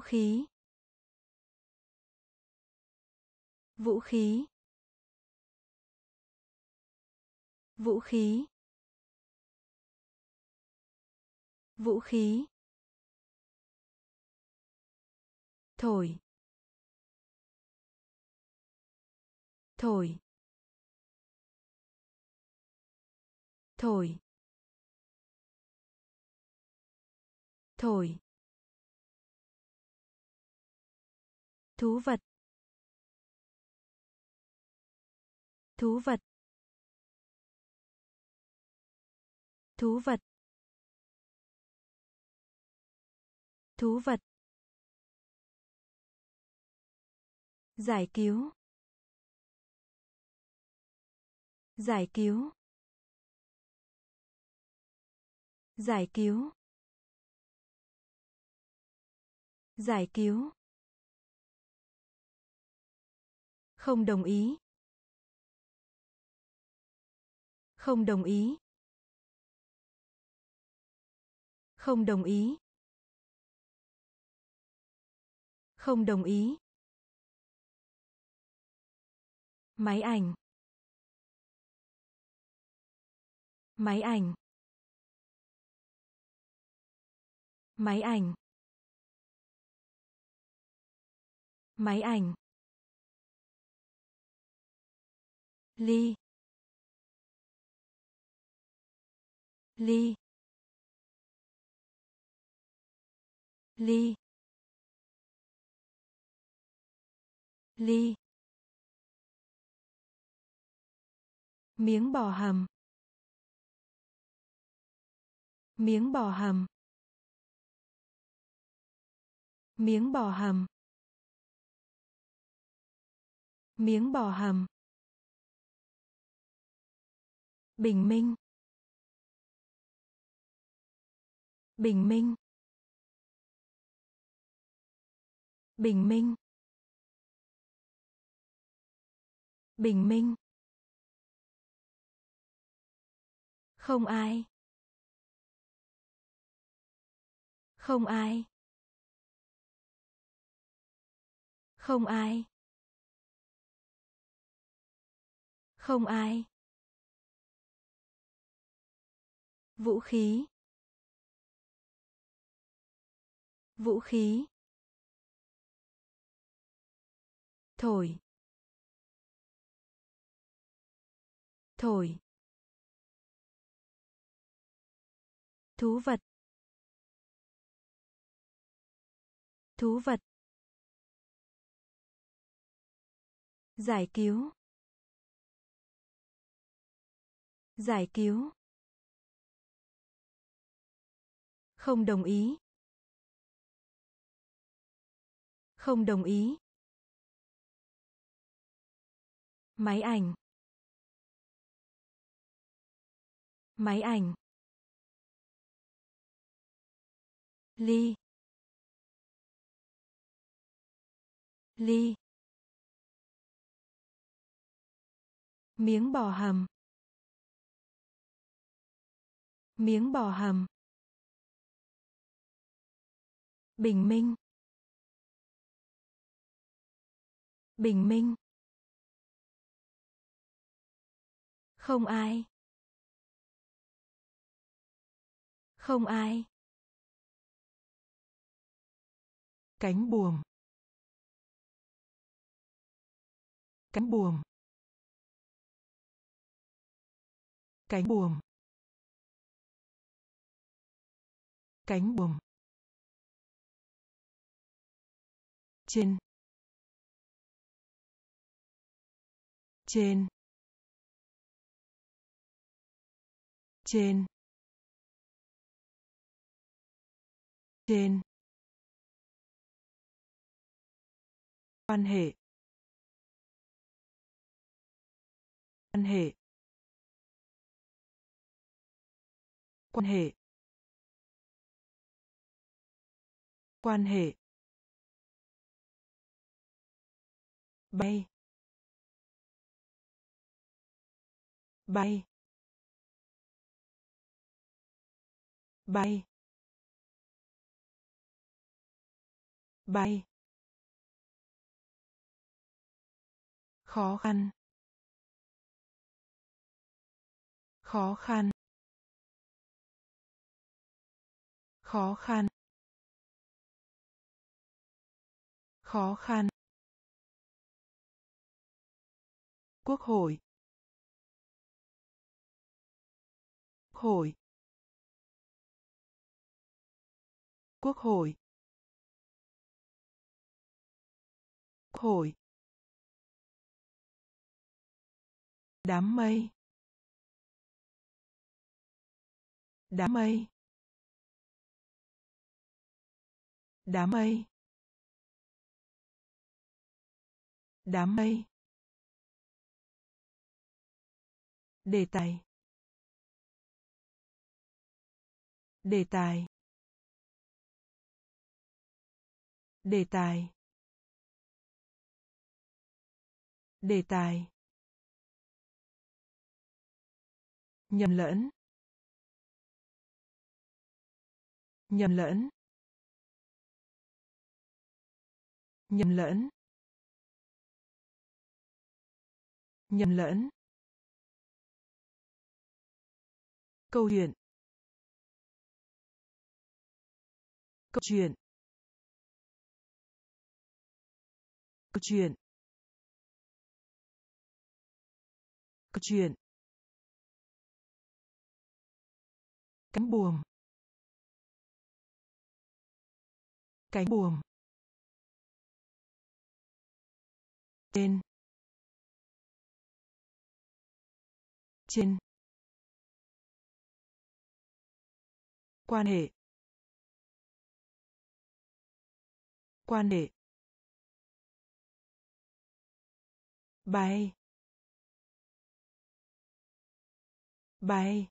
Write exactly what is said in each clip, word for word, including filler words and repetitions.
Vũ khí. Vũ khí. Vũ khí. Vũ khí. Thổi. Thổi. Thổi. Thổi. Thú vật. Thú vật. Thú vật. Thú vật. Giải cứu. Giải cứu. Giải cứu. Giải cứu. Không đồng ý. Không đồng ý. Không đồng ý. Không đồng ý. Máy ảnh. Máy ảnh. Máy ảnh. Máy ảnh. Ly. Ly. Ly. Ly. Miếng bò hầm. Miếng bò hầm. Miếng bò hầm. Miếng bò hầm. Bình minh. Bình minh. Bình minh. Bình minh. Không ai. Không ai. Không ai. Không ai. Vũ khí. Vũ khí. Thổi. Thổi. Thú vật. Thú vật. Giải cứu. Giải cứu. Không đồng ý. Không đồng ý. Máy ảnh. Máy ảnh. Ly. Ly. Miếng bò hầm. Miếng bò hầm. Bình minh. Bình minh. Không ai. Không ai. Cánh buồm. Cánh buồm. Cánh buồm. Cánh buồm. Trên. Trên. Trên. Trên. Quan hệ. Quan hệ. Quan hệ. Quan hệ. Bay. Bay. Bay. bay, khó khăn, khó khăn, khó khăn, khó khăn, quốc hội, hội, quốc hội, hội, đám mây, đám mây, đám mây, đám mây, đề tài, đề tài, đề tài, đề tài, nhầm lẫn, nhầm lẫn, nhầm lẫn, nhầm lẫn, câu chuyện, câu chuyện, câu chuyện, câu chuyện, cánh buồm, cánh buồm, trên, trên, quan hệ, quan hệ, bay, bay,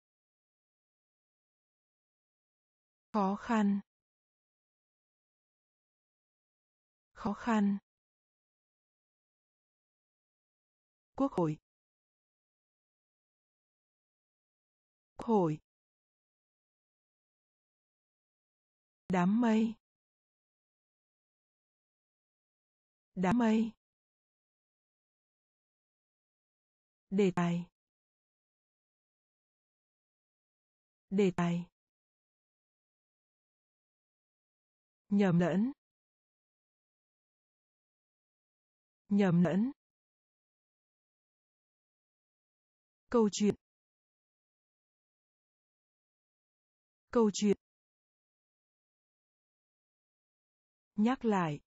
khó khăn, khó khăn, quốc hội, quốc hội, đám mây, đám mây, đề tài, đề tài, nhầm lẫn, nhầm lẫn, câu chuyện, câu chuyện, nhắc lại,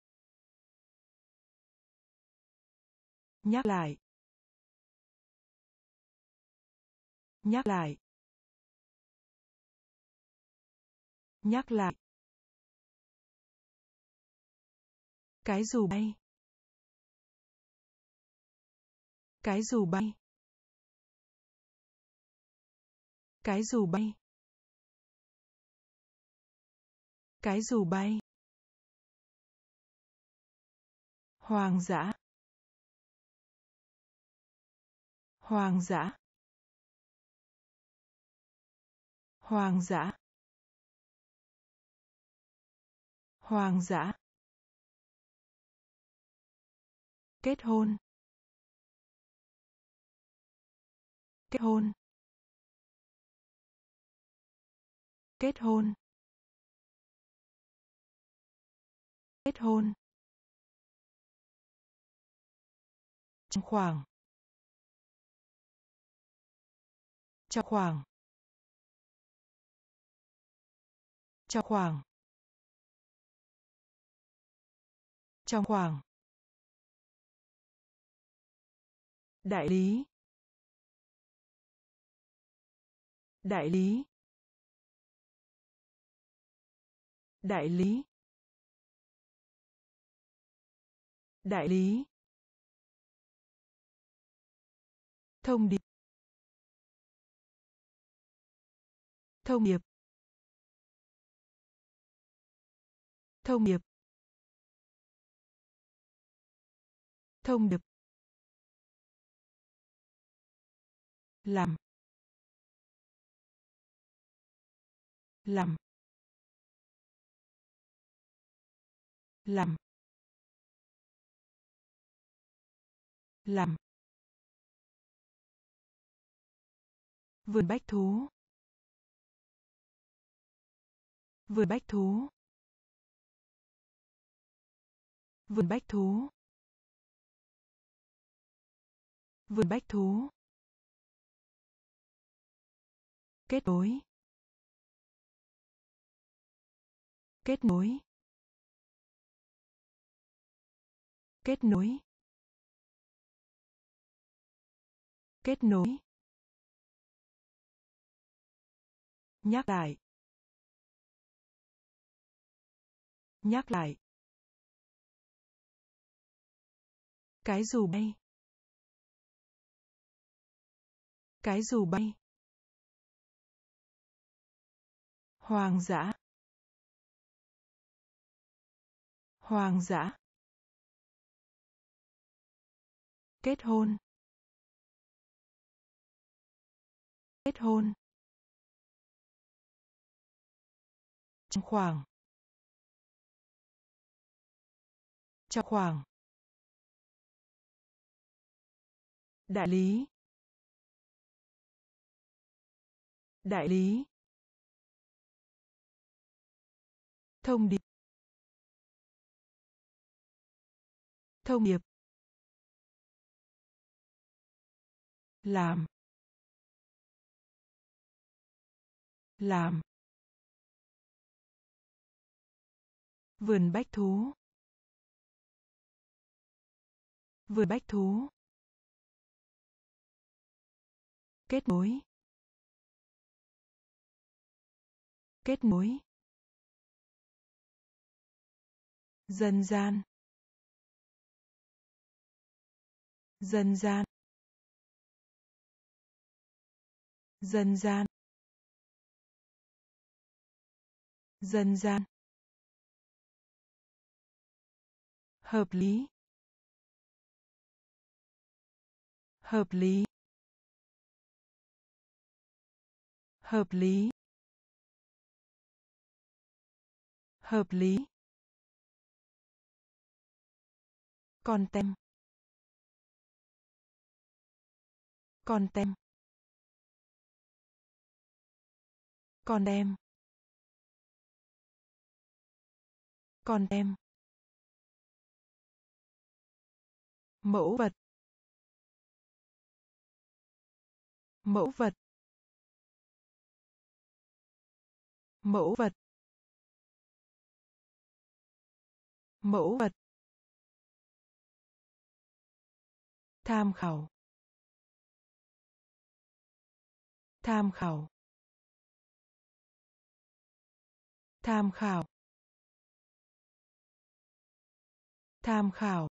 nhắc lại, nhắc lại, nhắc lại, cái dù bay, cái dù bay, cái dù bay, cái dù bay, hoang dã, hoang dã, hoang dã, hoang dã, kết hôn, kết hôn, kết hôn, kết hôn, trong khoảng, trong khoảng, trong khoảng, trong khoảng, đại lý, đại lý, đại lý, đại lý, thông điệp, thông điệp, thông điệp, thông điệp, làm, làm, làm làm vườn bách thú vườn bách thú vườn bách thú vườn bách thú kết nối kết nối kết nối kết nối nhắc lại nhắc lại cái dù bay cái dù bay hoang dã hoang dã kết hôn kết hôn trong khoảng trong khoảng đại lý đại lý thông điệp thông điệp làm làm vườn bách thú vườn bách thú kết nối kết nối dân gian dân gian dân gian dân gian hợp lý hợp lý hợp lý hợp lý con tem con tem con tem con tem mẫu vật mẫu vật mẫu vật mẫu vật tham khảo tham khảo tham khảo tham khảo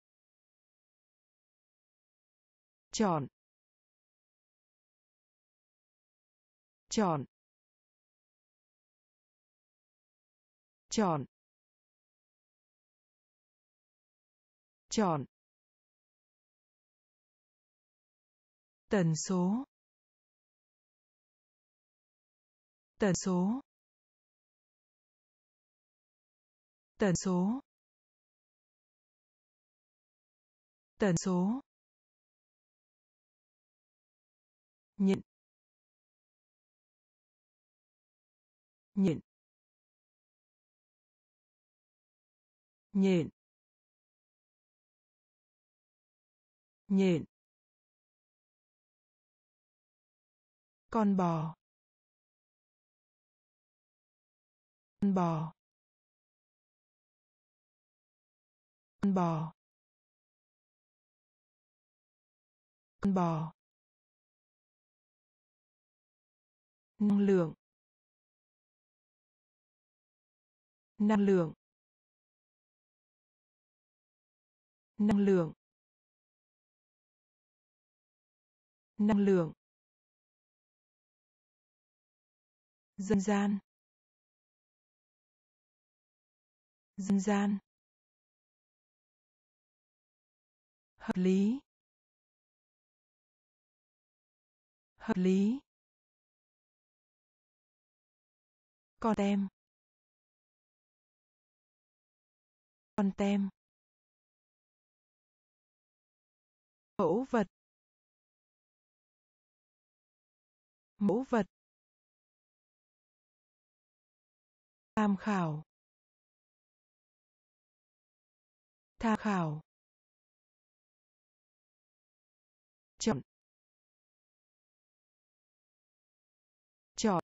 chọn chọn chọn chọn tần số tần số tần số tần số nhịn nhịn nhịn nhịn con bò con bò con bò con bò năng lượng năng lượng năng lượng năng lượng dân gian dân gian hợp lý hợp lý con tem Con tem. Mẫu vật. Mẫu vật. Tham khảo. Tham khảo. Chọn. Chọn.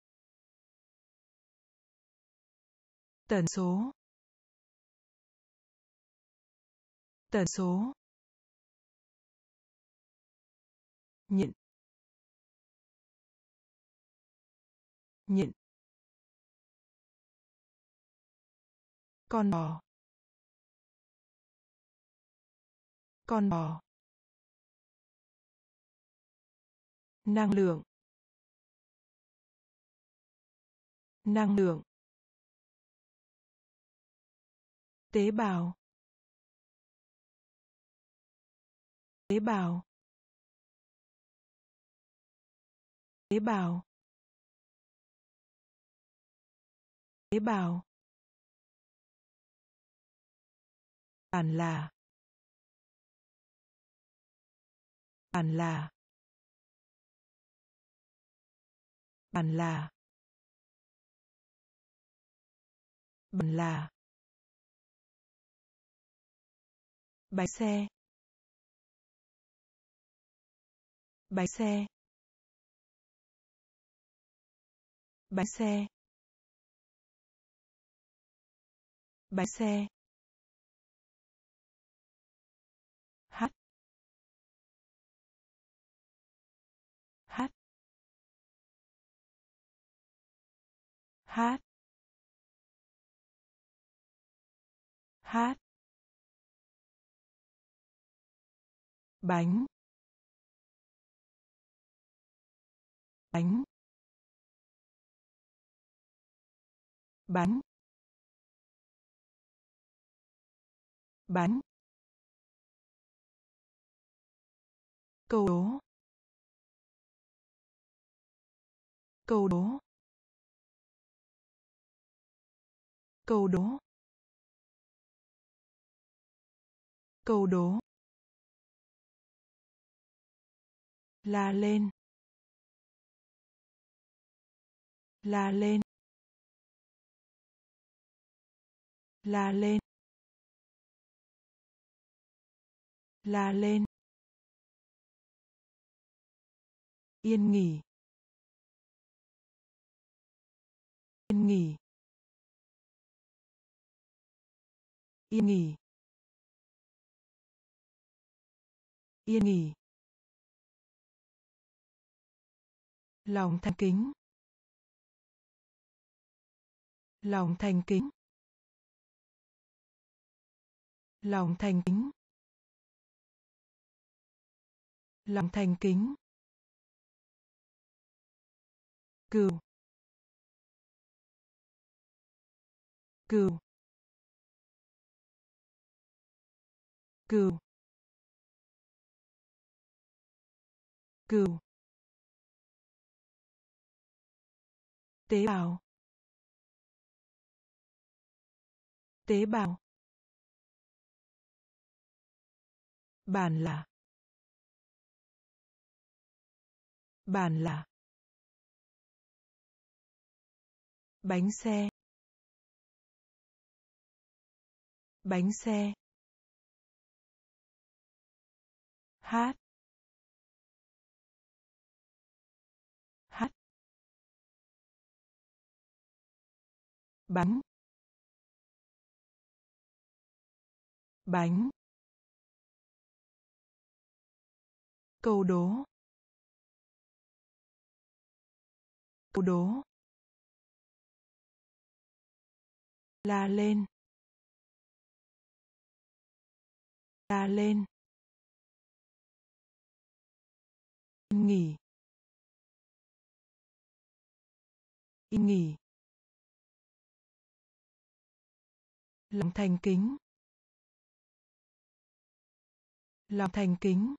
Tần số. Tần số. Nhịn. Nhịn. Con bò. Con bò. Năng lượng. Năng lượng. Tế bào. Tế bào. Tế bào. Tế bào. Bản là. Bản là. Bản là. Bản là. Bánh xe. Bánh xe. Bánh xe. Bánh xe. Hát. Hát. Hát. Hát. Bánh. Bánh. Bánh. Bánh. Câu đố. Câu đố. Câu đố. Câu đố. La lên. La lên. La lên. La lên. Yên nghỉ. Yên nghỉ. Yên nghỉ. Yên nghỉ. Lòng thành kính. Lòng thành kính. Lòng thành kính. Lòng thành kính. Cừu. Cừu. Cừu. Cừu. Tế bào. Tế bào. Bản là. Bản là. Bánh xe. Bánh xe. Hát. Hát. Bánh. Bánh. Câu đố. Câu đố. La lên. La lên. Yên nghỉ. Yên nghỉ. Lòng thành kính. Lòng thành kính.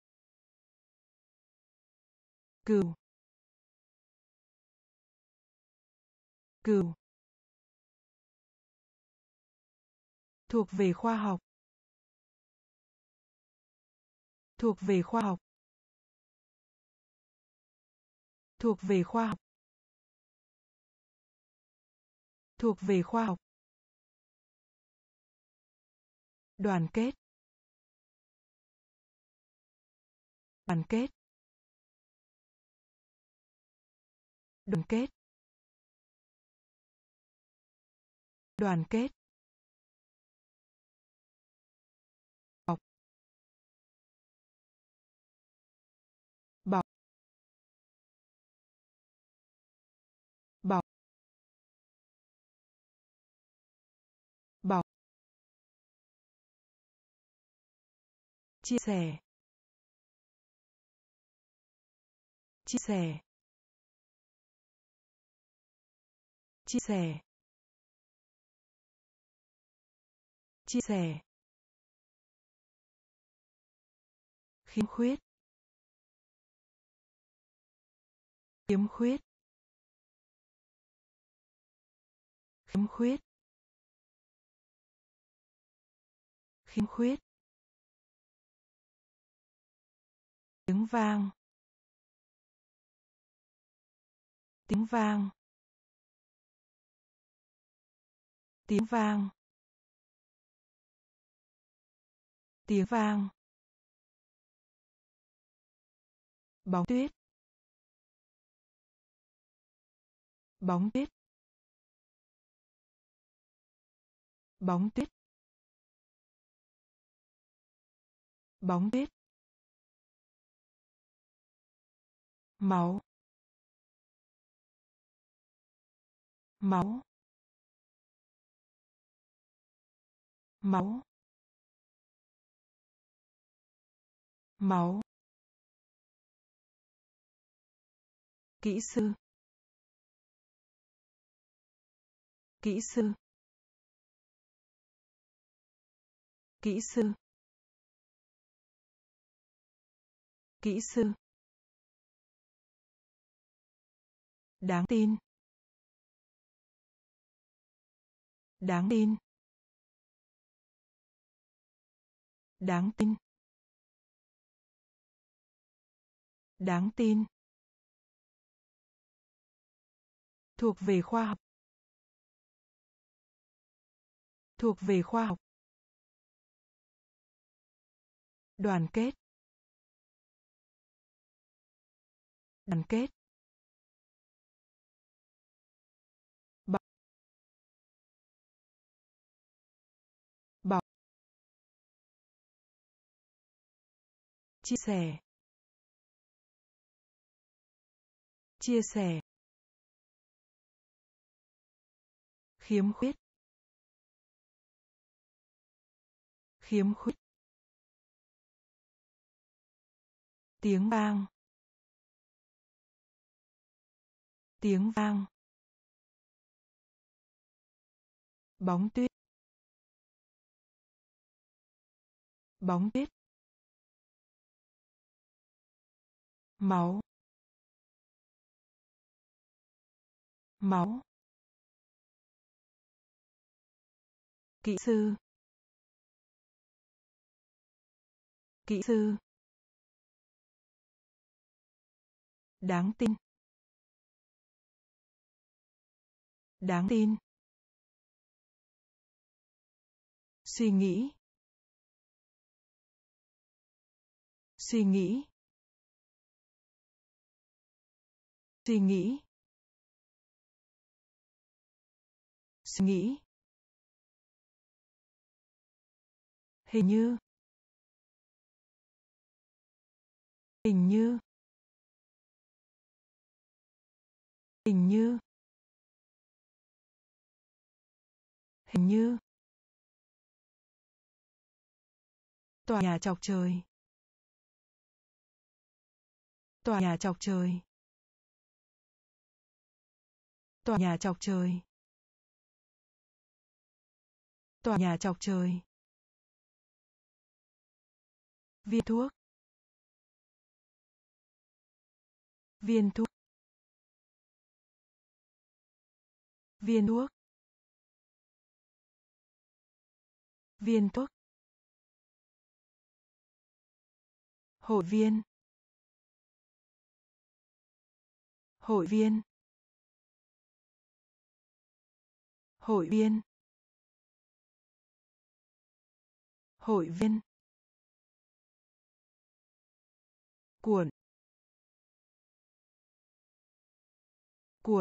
Cừu. Cừu. Thuộc về khoa học. Thuộc về khoa học. Thuộc về khoa học. Thuộc về khoa học. Đoàn kết. Đoàn kết. Đoàn kết. Đoàn kết. Bọc. Bọc. Bọc. Bọc. Chia sẻ. Chia sẻ. Chia sẻ. Chia sẻ. Khiếm khuyết. Khiếm khuyết. Khiếm khuyết. Khiếm khuyết. Tiếng vang. Tiếng vang. Tiếng vang. Tiếng vang. Bóng tuyết. Bóng tuyết. Bóng tuyết. Bóng tuyết. Máu. Máu. Máu. Máu. Kỹ sư. Kỹ sư. Kỹ sư. Kỹ sư. Đáng tin. Đáng tin. Đáng tin. Đáng tin. Thuộc về khoa học. Thuộc về khoa học. Đoàn kết. Đoàn kết. Bọc. Bọc. Chia sẻ. Chia sẻ. Khiếm khuyết. Khiếm khuyết. Tiếng vang. Tiếng vang. Bóng tuyết. Bóng tuyết. Máu. Máu. Kỹ sư. Kỹ sư. Đáng tin. Đáng tin. Suy nghĩ. Suy nghĩ. Suy nghĩ. Suy nghĩ. Hình như. Hình như. Hình như. Hình như. Tòa nhà chọc trời. Tòa nhà chọc trời. Tòa nhà chọc trời. Tòa nhà chọc trời. Viên thuốc. Viên thuốc. Viên thuốc. Viên thuốc. Hội viên. Hội viên. Hội viên. Hội viên. Cuộn. Cuộn.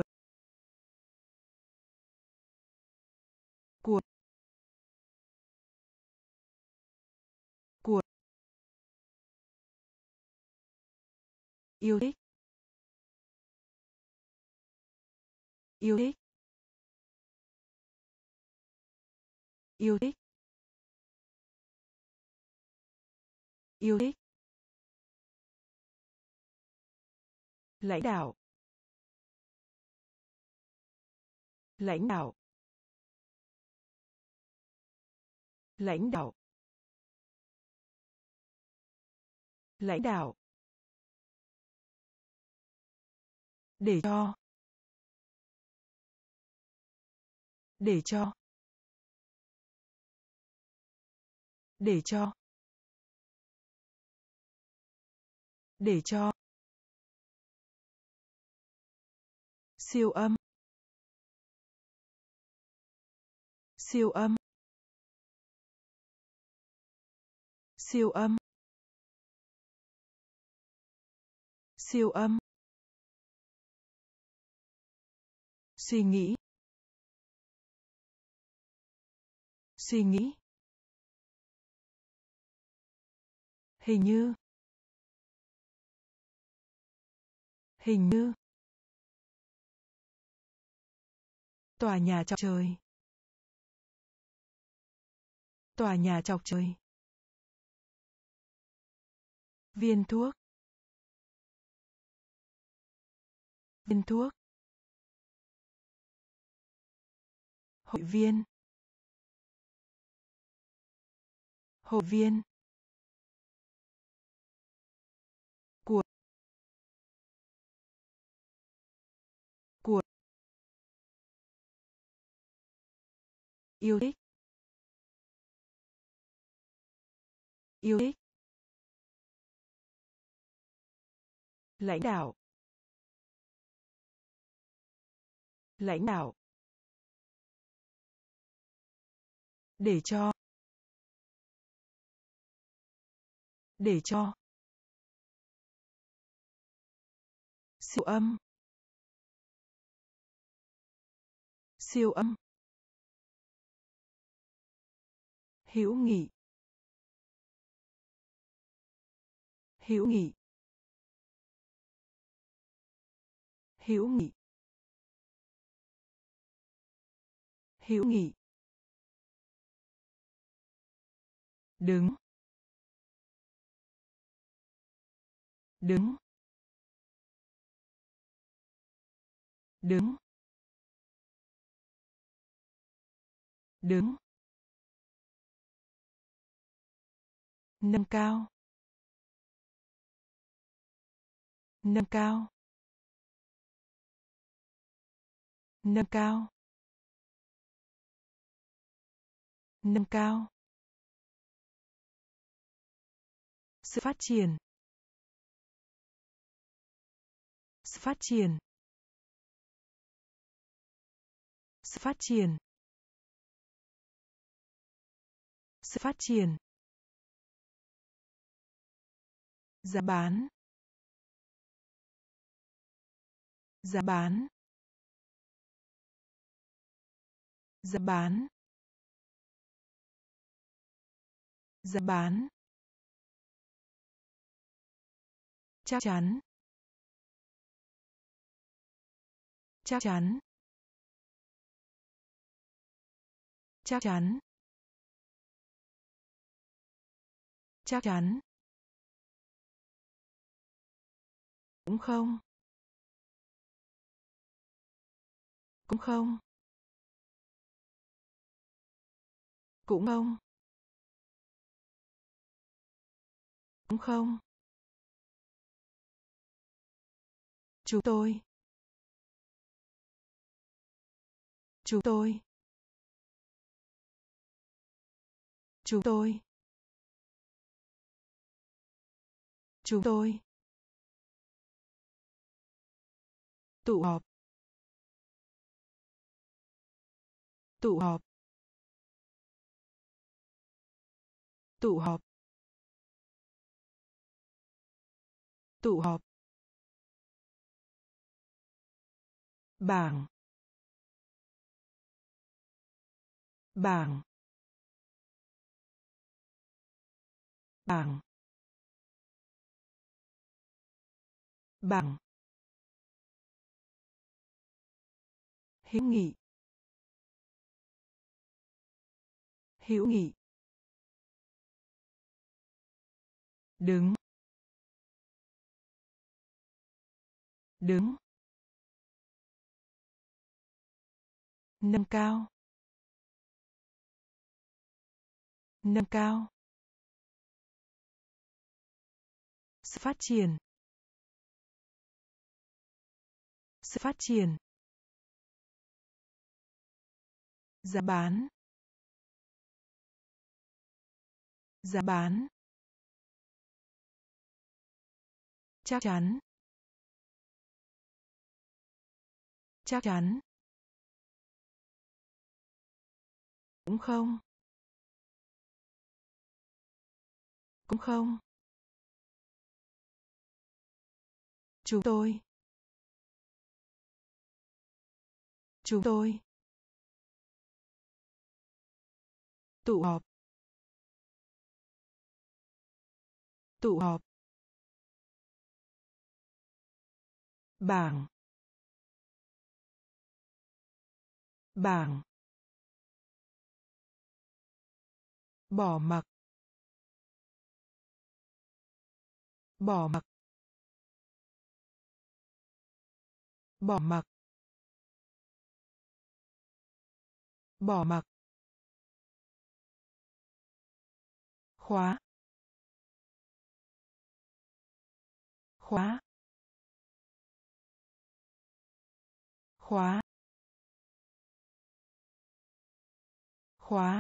Cuộn. Cuộn. Yêu thích. Yêu thích. Yêu thích. Yêu thích. Lãnh đạo. Lãnh đạo. Lãnh đạo. Lãnh đạo. Để cho. Để cho. Để cho. Để cho. Siêu âm. Siêu âm. Siêu âm. Siêu âm. Suy nghĩ. Suy nghĩ. Hình như. Hình như. Tòa nhà chọc trời. Tòa nhà chọc trời. Viên thuốc. Viên thuốc. Hội viên. Hội viên. Cuộn. Cuộn. Yêu thích. Yêu thích. Lãnh đạo. Lãnh đạo. Để cho. Để cho. Siêu âm. Siêu âm. Hữu nghị. Hữu nghị. Hữu nghị. Hữu nghị. Đứng. Đứng. Đứng. Đứng. Nâng cao. Nâng cao. Nâng cao. Nâng cao. Sự phát triển. Sự phát triển. Sự phát triển. Sự phát triển. Giá bán. Giá bán. Giá bán. Giá bán. Chắc chắn. Chắc chắn. Chắc chắn. Chắc chắn. Cũng không. Cũng không. Cũng không. Cũng không. Chúng tôi. Chúng tôi. Chúng tôi. Chúng tôi. Tụ họp. Tụ họp. Tụ họp. Tụ họp. Bảng. Bảng. Bảng. Bảng. Hữu nghị. Hữu nghị. Đứng. Đứng. Nâng cao. Nâng cao. Sự phát triển. Sự phát triển. Giá bán. Giá bán. Chắc chắn. Chắc chắn. Cũng không. Cũng không. Chúng tôi. Chúng tôi. Tụ họp. Tụ họp. Bảng. Bảng. Bỏ mặc. Bỏ mặc. Bỏ mặc. Bỏ mặc. Khóa. Khóa. Khóa. Khóa.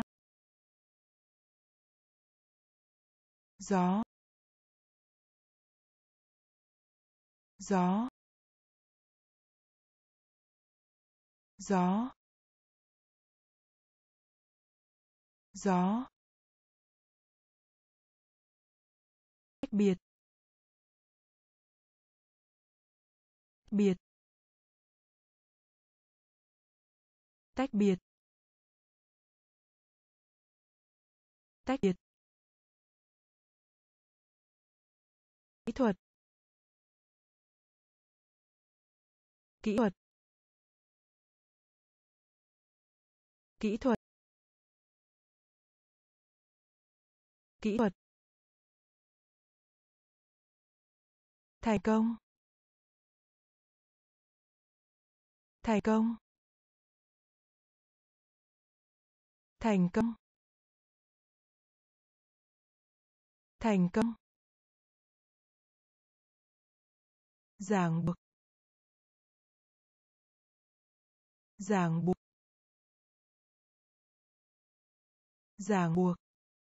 Gió. Gió. Gió. Gió. Tách biệt. Biệt. Tách biệt. Tách biệt. Kỹ thuật. Kỹ thuật. Kỹ thuật. Kỹ thuật. Thành công. Thành công. Thành công. Thành công. Ràng buộc. Ràng buộc. Ràng buộc.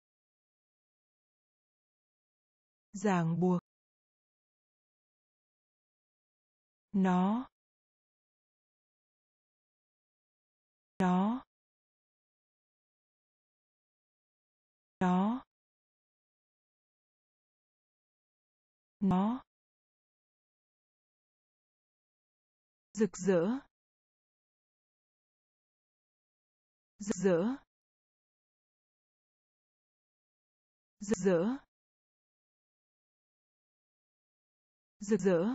Ràng buộc. Nó. Nó. Nó. Nó. Rực rỡ. Rực rỡ. Rực rỡ. Rực rỡ.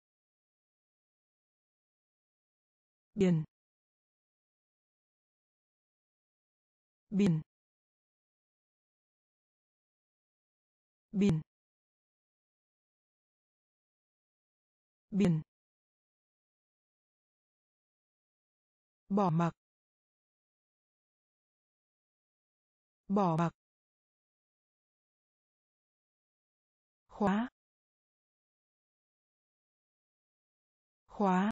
Biển. Biển. Biển. Biển. Bỏ mặc. Bỏ mặc. Khóa. Khóa.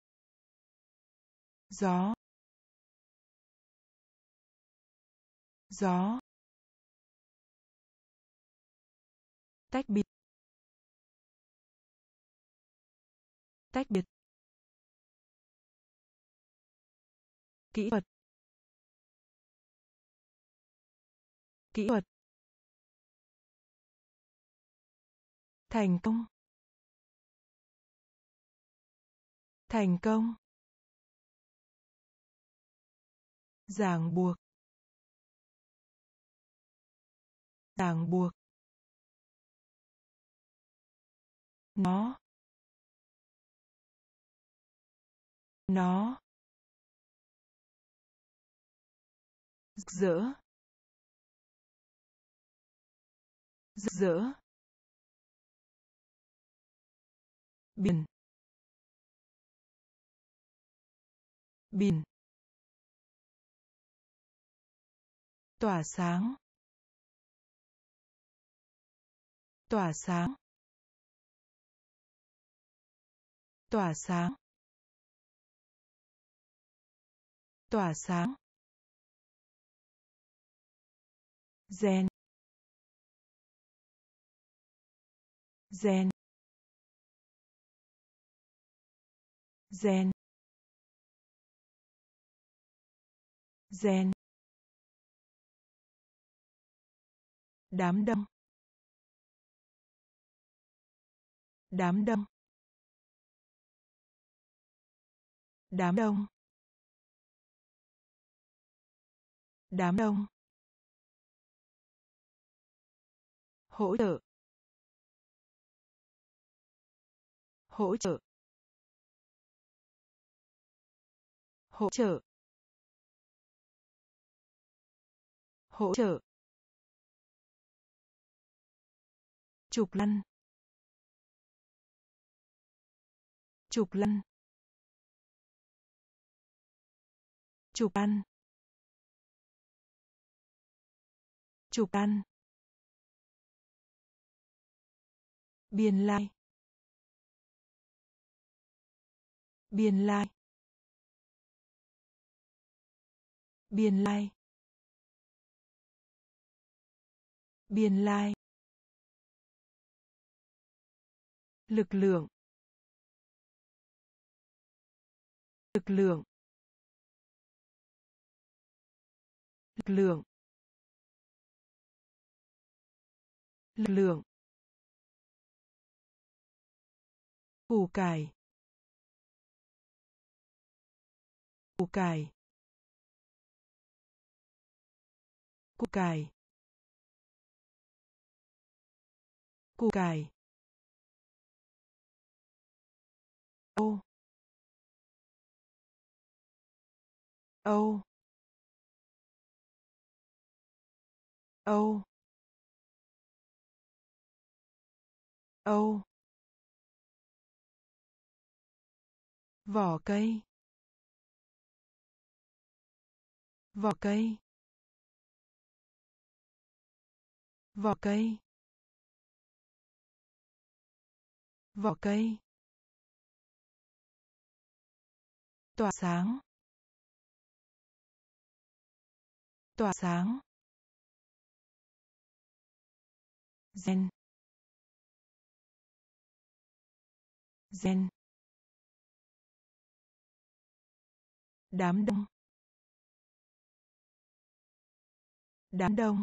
Gió. gió, tách biệt, tách biệt, kỹ thuật, kỹ thuật, thành công, thành công, ràng buộc, ràng buộc, nó, nó, rực rỡ, rực rỡ, biển, biển, tỏa sáng, tỏa sáng, tỏa sáng, tỏa sáng, gen, gen, gen, gen, đám đông, đám đông, đám đông, đám đông, hỗ trợ, hỗ trợ, hỗ trợ, hỗ trợ, trục lăn, trục lăn, trục lăn, trục lăn, biên lai, biên lai, biên lai, biên lai, lực lượng, lực lượng, lực lượng, lực lượng, củ cải, củ cải, củ cải, củ cải, Âu, Âu, Âu, Âu, vỏ cây, vỏ cây, vỏ cây, vỏ cây, tỏa sáng, tỏa sáng, gen, gen, đám đông, đám đông,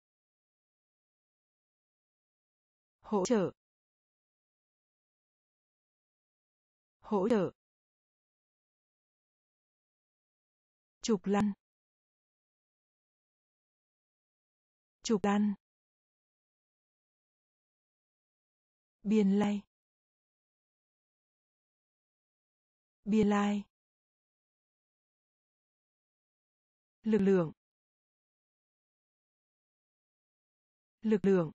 hỗ trợ, hỗ trợ, trục lăn, trục lăn, biên lai, biên lai, lực lượng, lực lượng,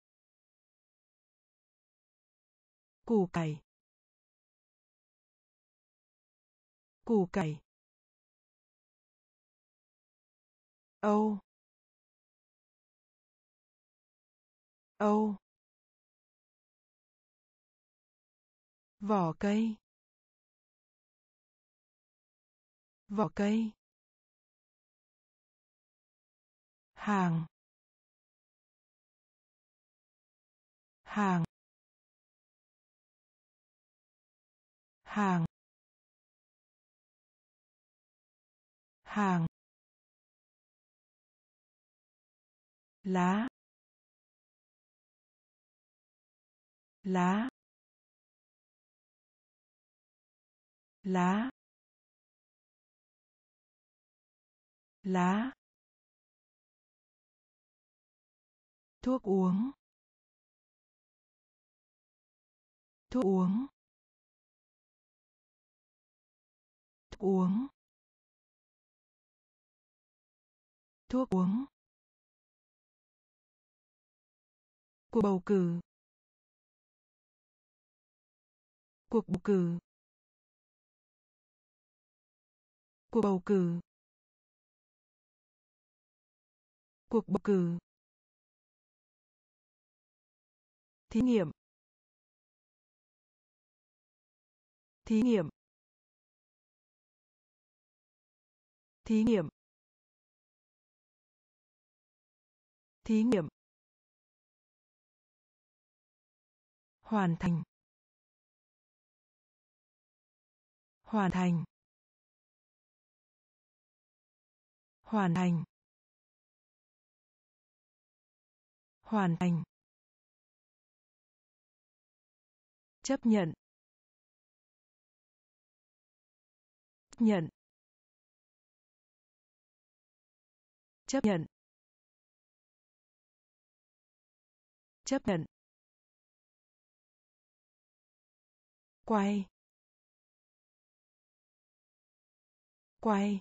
củ cải, củ cải, Âu, Âu, vỏ cây, vỏ cây, hàng hàng hàng hàng lá lá lá lá thuốc uống thuốc uống thuốc uống thuốc uống cuộc bầu cử cuộc bầu cử cuộc bầu cử cuộc bầu cử thí nghiệm thí nghiệm thí nghiệm thí nghiệm hoàn thành hoàn thành hoàn thành hoàn thành chấp nhận chấp nhận chấp nhận chấp nhận quay quay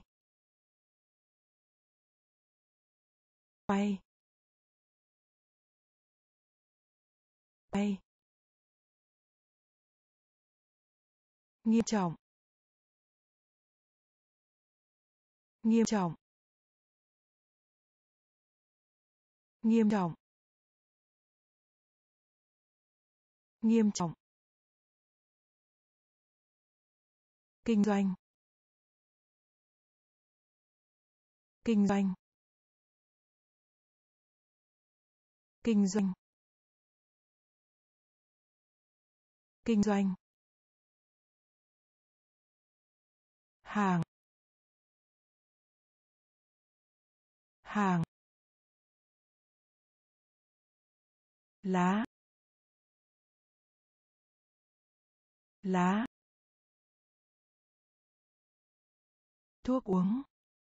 quay quay nghiêm trọng nghiêm trọng nghiêm trọng nghiêm trọng kinh doanh kinh doanh kinh doanh kinh doanh hàng hàng lá lá thuốc uống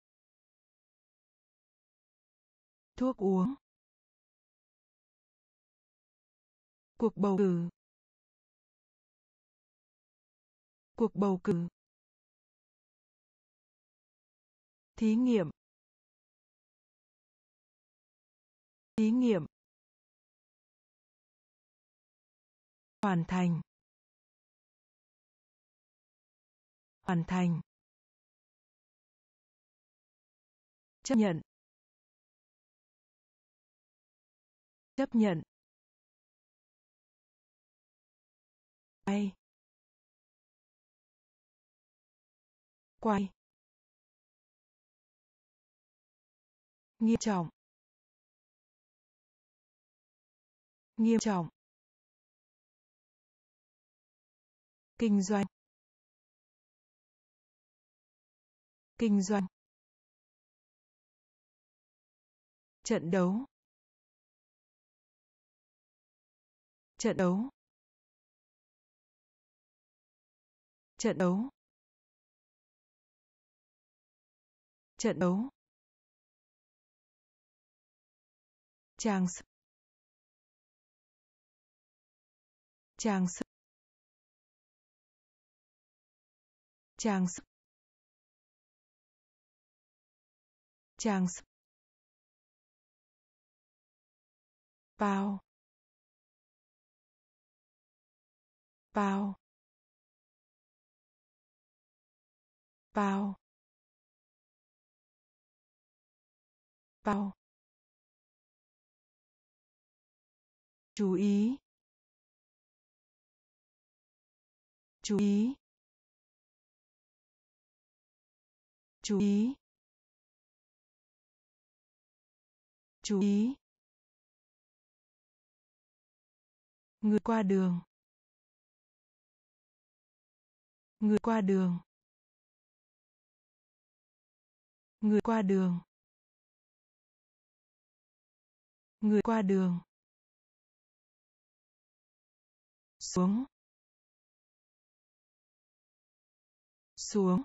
thuốc uống cuộc bầu cử cuộc bầu cử thí nghiệm thí nghiệm hoàn thành hoàn thành chấp nhận chấp nhận quay quay nghiêm trọng nghiêm trọng kinh doanh kinh doanh trận đấu trận đấu trận đấu trận đấu trang sức trang sức trang sức trang sức bao bao bao bao chú ý chú ý chú ý chú ý, người qua đường, người qua đường, người qua đường, người qua đường, xuống, xuống,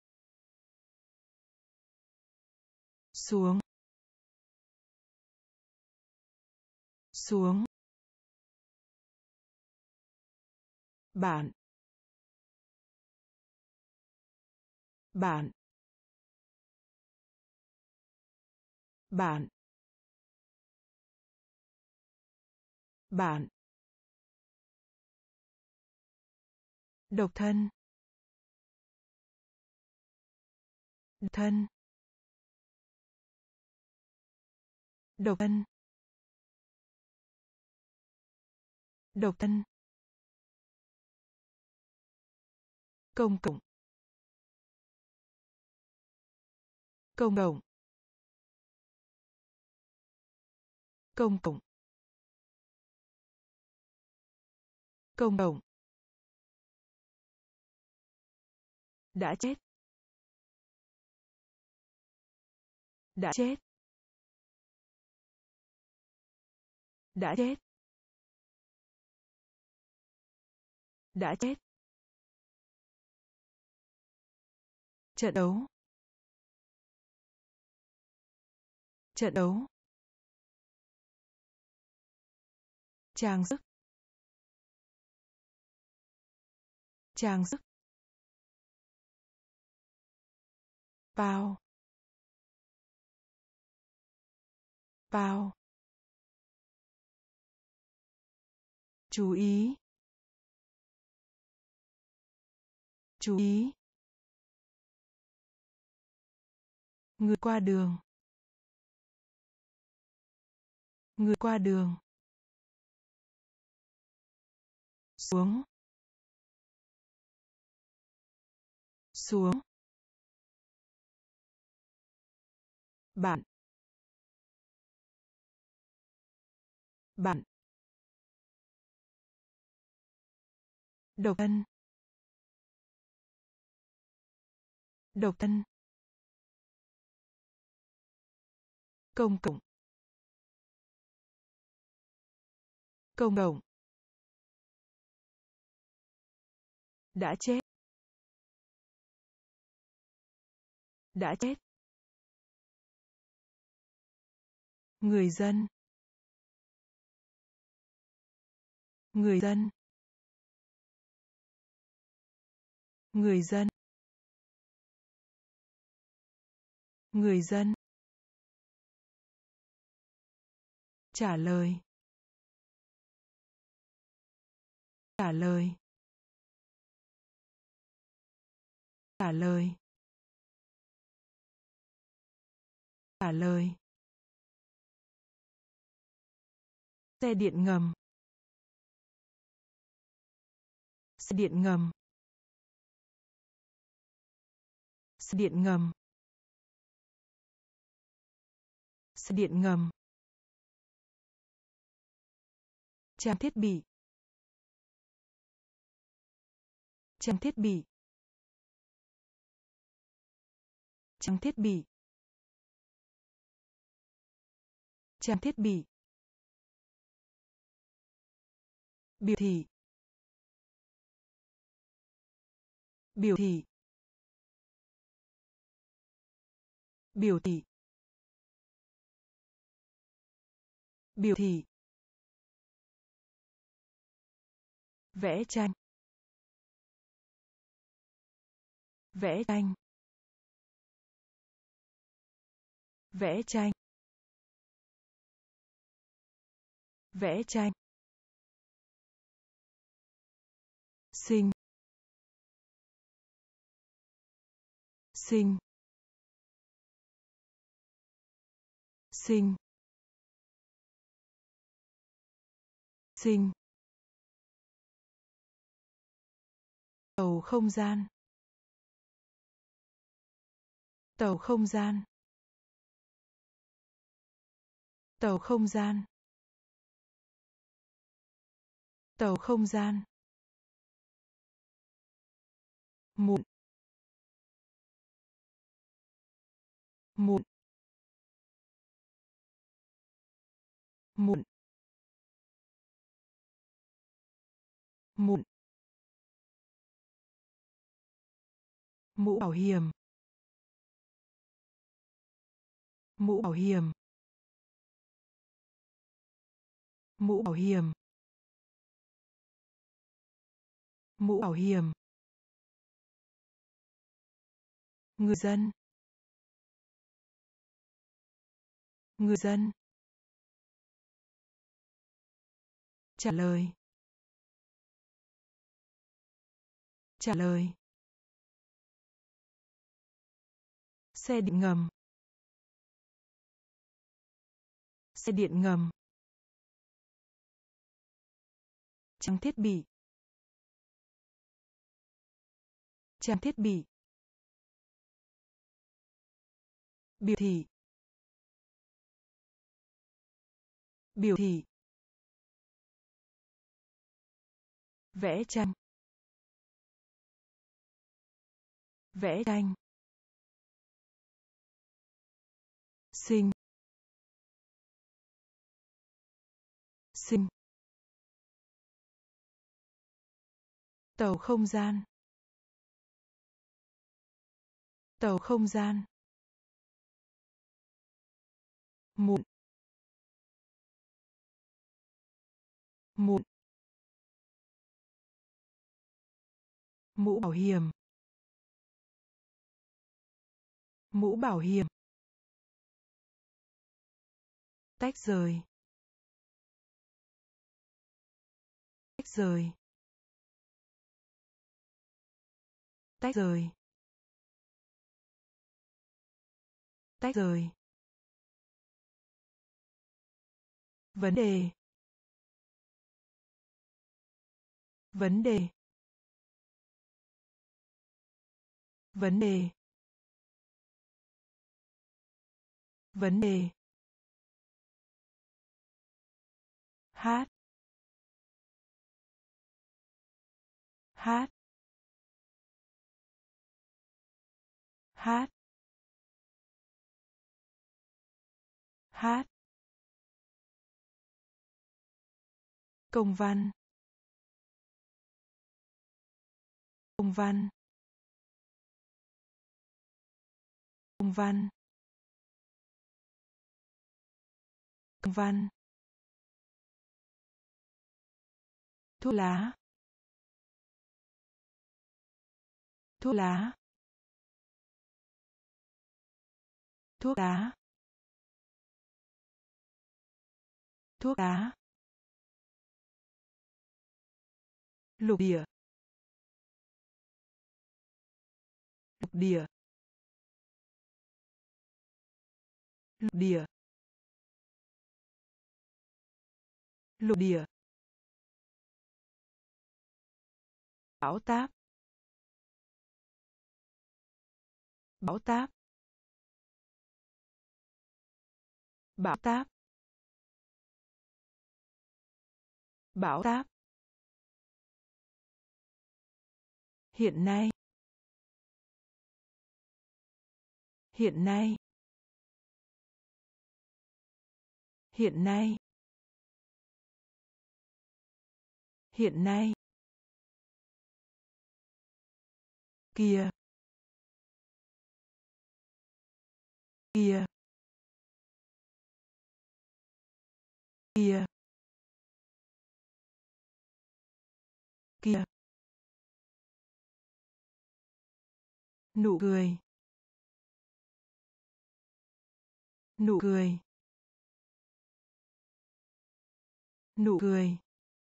xuống, xuống, bạn, bạn, bạn, bạn, độc thân, độc thân, độc thân, độc thân, công cộng, công cộng, công cộng, công cộng, đã chết, đã chết, đã chết, đã chết, trận đấu, trận đấu, trang sức, trang sức, bao, bao, chú ý, chú ý, người qua đường, người qua đường, xuống, xuống, bạn, bạn, độc thân, độc thân, công cộng, công cộng, đã chết, đã chết, người dân, người dân, người dân, người dân, trả lời, trả lời, trả lời, trả lời, xe điện ngầm, xe điện ngầm, xe điện ngầm, xe điện ngầm, trang thiết bị, trang thiết bị, trang thiết bị, trang thiết bị, biểu thị, biểu thị, biểu thị, biểu thị, vẽ tranh, vẽ tranh, vẽ tranh, vẽ tranh, sinh, sinh, sinh, sinh, tàu không gian, tàu không gian, Tàu không gian. Tàu không gian. Mụn. Mụn. Mụn. Mụn. Mũ bảo hiểm. Mũ bảo hiểm. Mũ bảo hiểm. Mũ bảo hiểm. Người dân. Người dân. Trả lời. Trả lời. Xe điện ngầm. Xe điện ngầm. Trang thiết bị. Trang thiết bị. Biểu thị. Biểu thị. Vẽ tranh. Vẽ tranh. Sinh. Sinh. Tàu không gian. Tàu không gian. Mụn. Mụn. Mũ bảo hiểm. Mũ bảo hiểm. Tách rời. Tách rời. Tách rời. Tách rời. Vấn đề. Vấn đề. Vấn đề. Vấn đề. Hát. Hát. Hát. Hát. Công văn. Công văn. Công văn. Công văn. Thuốc lá. Thuốc lá. Thuốc lá. Thuốc lá. Lục địa. Lục địa. Lục địa. Lục địa. Bão táp. Bão táp. Bão táp. Bão táp. Hiện nay. Hiện nay. Hiện nay. Hiện nay. Kia. Kia. Kia. Kia. Nụ cười. Nụ cười. Nụ cười.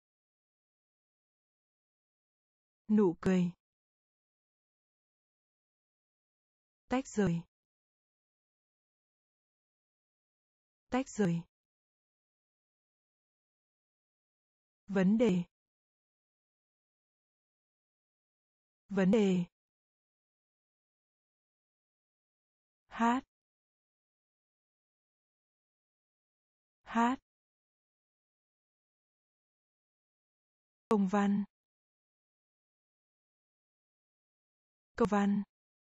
Nụ cười. Tách rời. Tách rời. Vấn đề. Vấn đề. Hát. hát, công văn, công văn,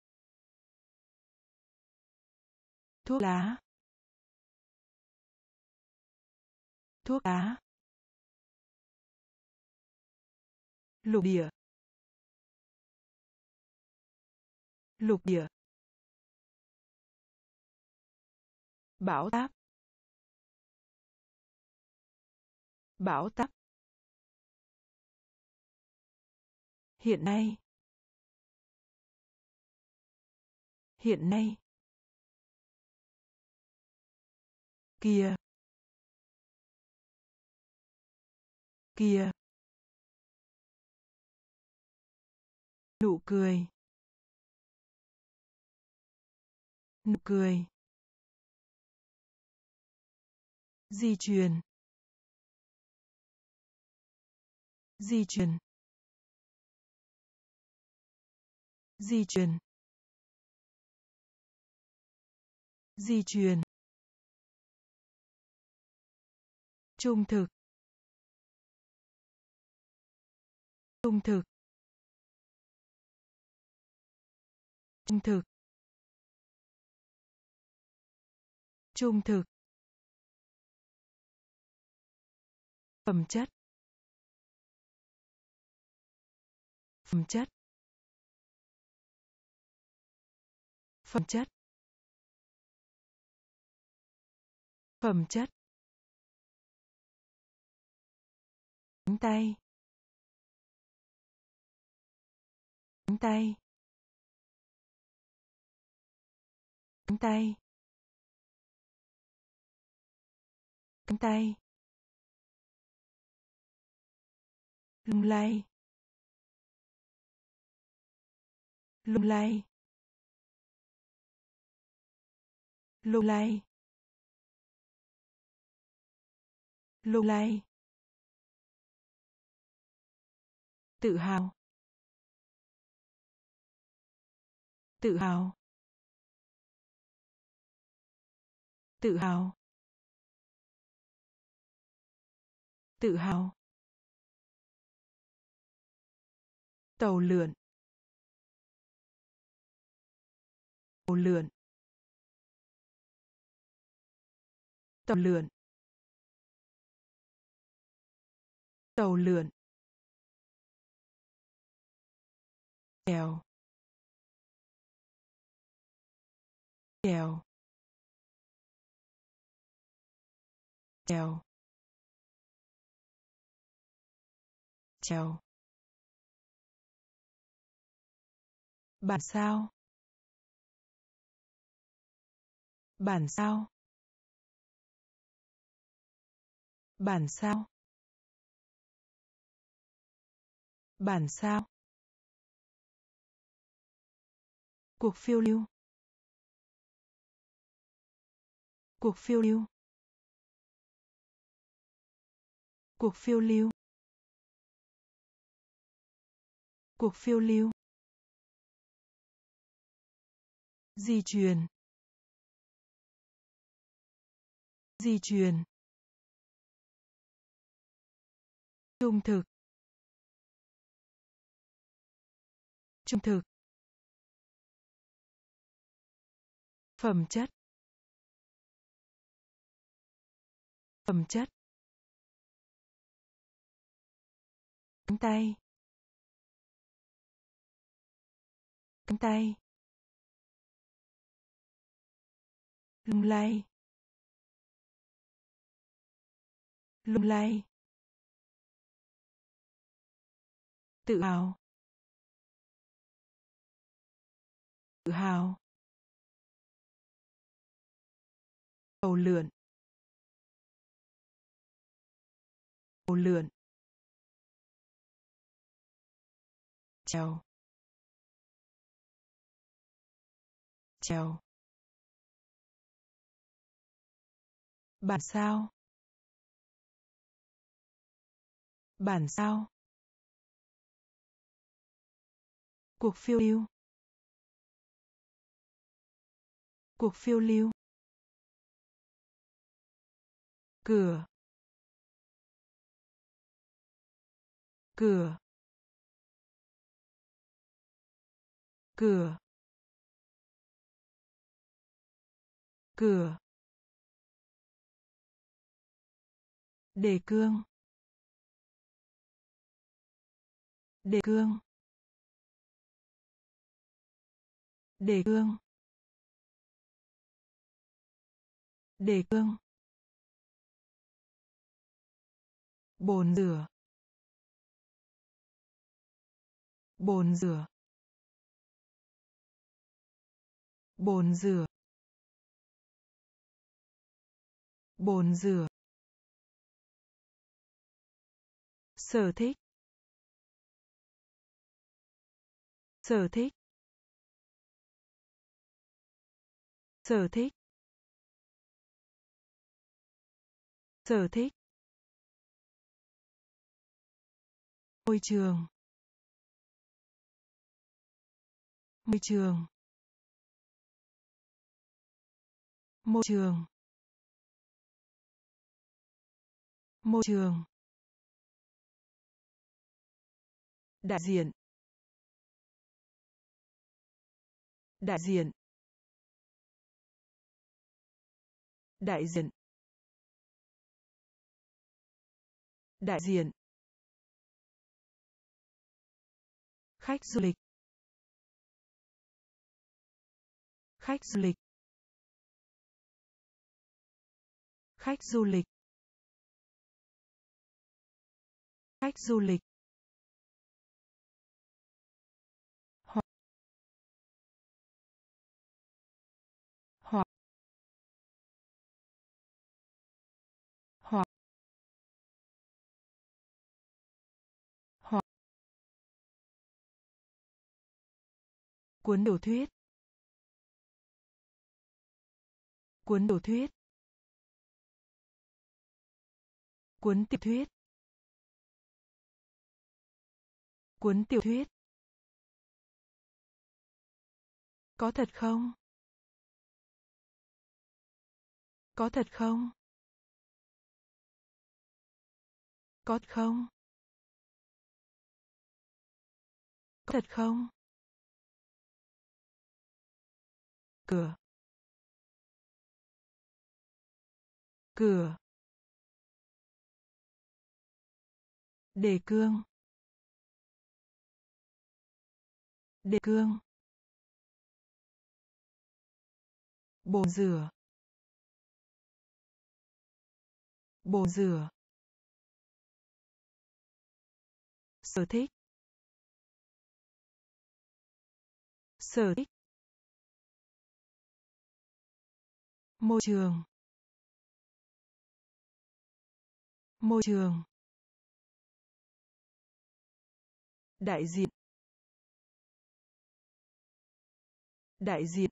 thuốc lá, thuốc lá, lục địa, lục địa, bão táp, bão táp, hiện nay, hiện nay, kia, kia, nụ cười, nụ cười, di truyền, di truyền, di truyền, di truyền, trung thực, trung thực, trung thực, trung thực, phẩm chất, phẩm chất, phẩm chất, phẩm chất, cánh tay, cánh tay, cánh tay, cánh tay, lung lay, lung lay, lung lay, lung lay, tự hào, tự hào, tự hào, tự hào, tàu lượn, tàu lượn, tàu lượn, tàu lượn, chèo, chèo, chèo, chèo, bản sao, bản sao, bản sao, bản sao, cuộc phiêu lưu, cuộc phiêu lưu, cuộc phiêu lưu, cuộc phiêu lưu, di truyền, di truyền, trung thực, trung thực, phẩm chất, phẩm chất, cánh tay, cánh tay, lung lay, lung lay, tự hào, tự hào, tàu lượn, tàu lượn, chèo, chèo, bản sao, bản sao, cuộc phiêu lưu, cuộc phiêu lưu, cửa, cửa, cửa, cửa, đề cương, đề cương, đề cương, đề cương, bồn rửa, bồn rửa, bồn rửa, bồn rửa, sở thích, sở thích, sở thích, sở thích, môi trường, môi trường, môi trường, môi trường, đại diện, đại diện, đại diện, đại diện, khách du lịch, khách du lịch, khách du lịch, khách du lịch, hoặc, hoặc, hoặc, hoặc, cuốn tiểu thuyết, cuốn tiểu thuyết, cuốn tiểu thuyết, cuốn tiểu thuyết, có thật không, có thật không, có thật không, có thật không, cửa, cửa, đề cương, đề cương, bồn rửa, bồn rửa, sở thích, sở thích, môi trường, môi trường, đại diện, đại diện,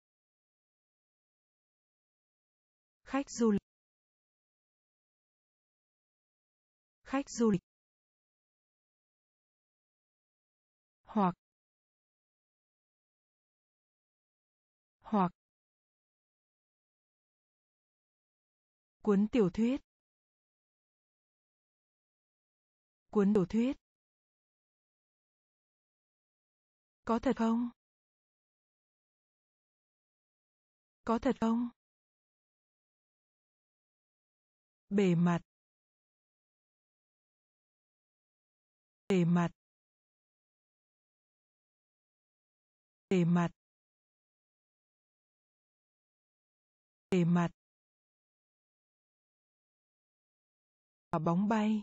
khách du lịch, khách du lịch, hoặc, hoặc, cuốn tiểu thuyết, cuốn tiểu thuyết, có thật không, có thật không, bề mặt, bề mặt, bề mặt, bề mặt, quả bóng bay,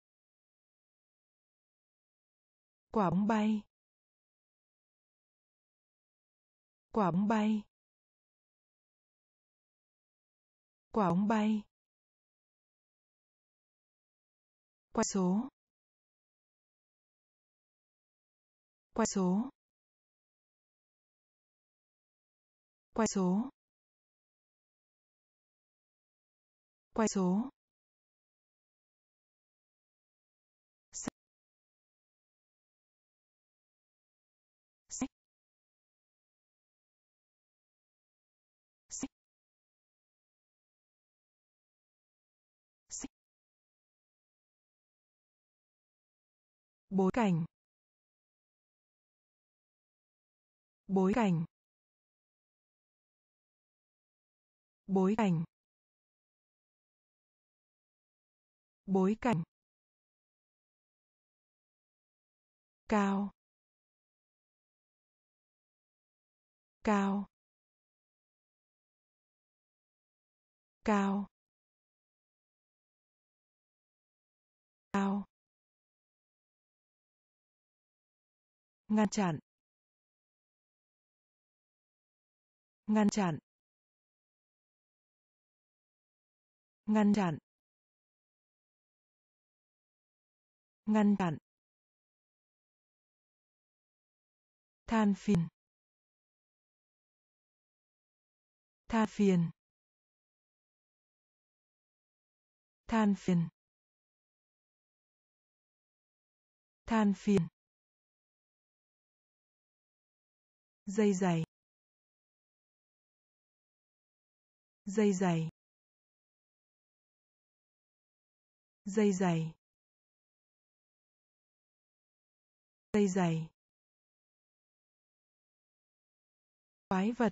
quả bóng bay, quả bóng bay, quả bóng bay, qua số, qua số, qua số, qua số, sách, sách, sách, bối cảnh, bối cảnh, bối cảnh, bối cảnh, cao, cao, cao, cao, ngăn chặn, ngăn chặn, ngăn chặn, ngăn chặn, than phiền, than phiền, than phiền, than phiền, dây dày, dây dày, dây dày, dây dày, quái vật,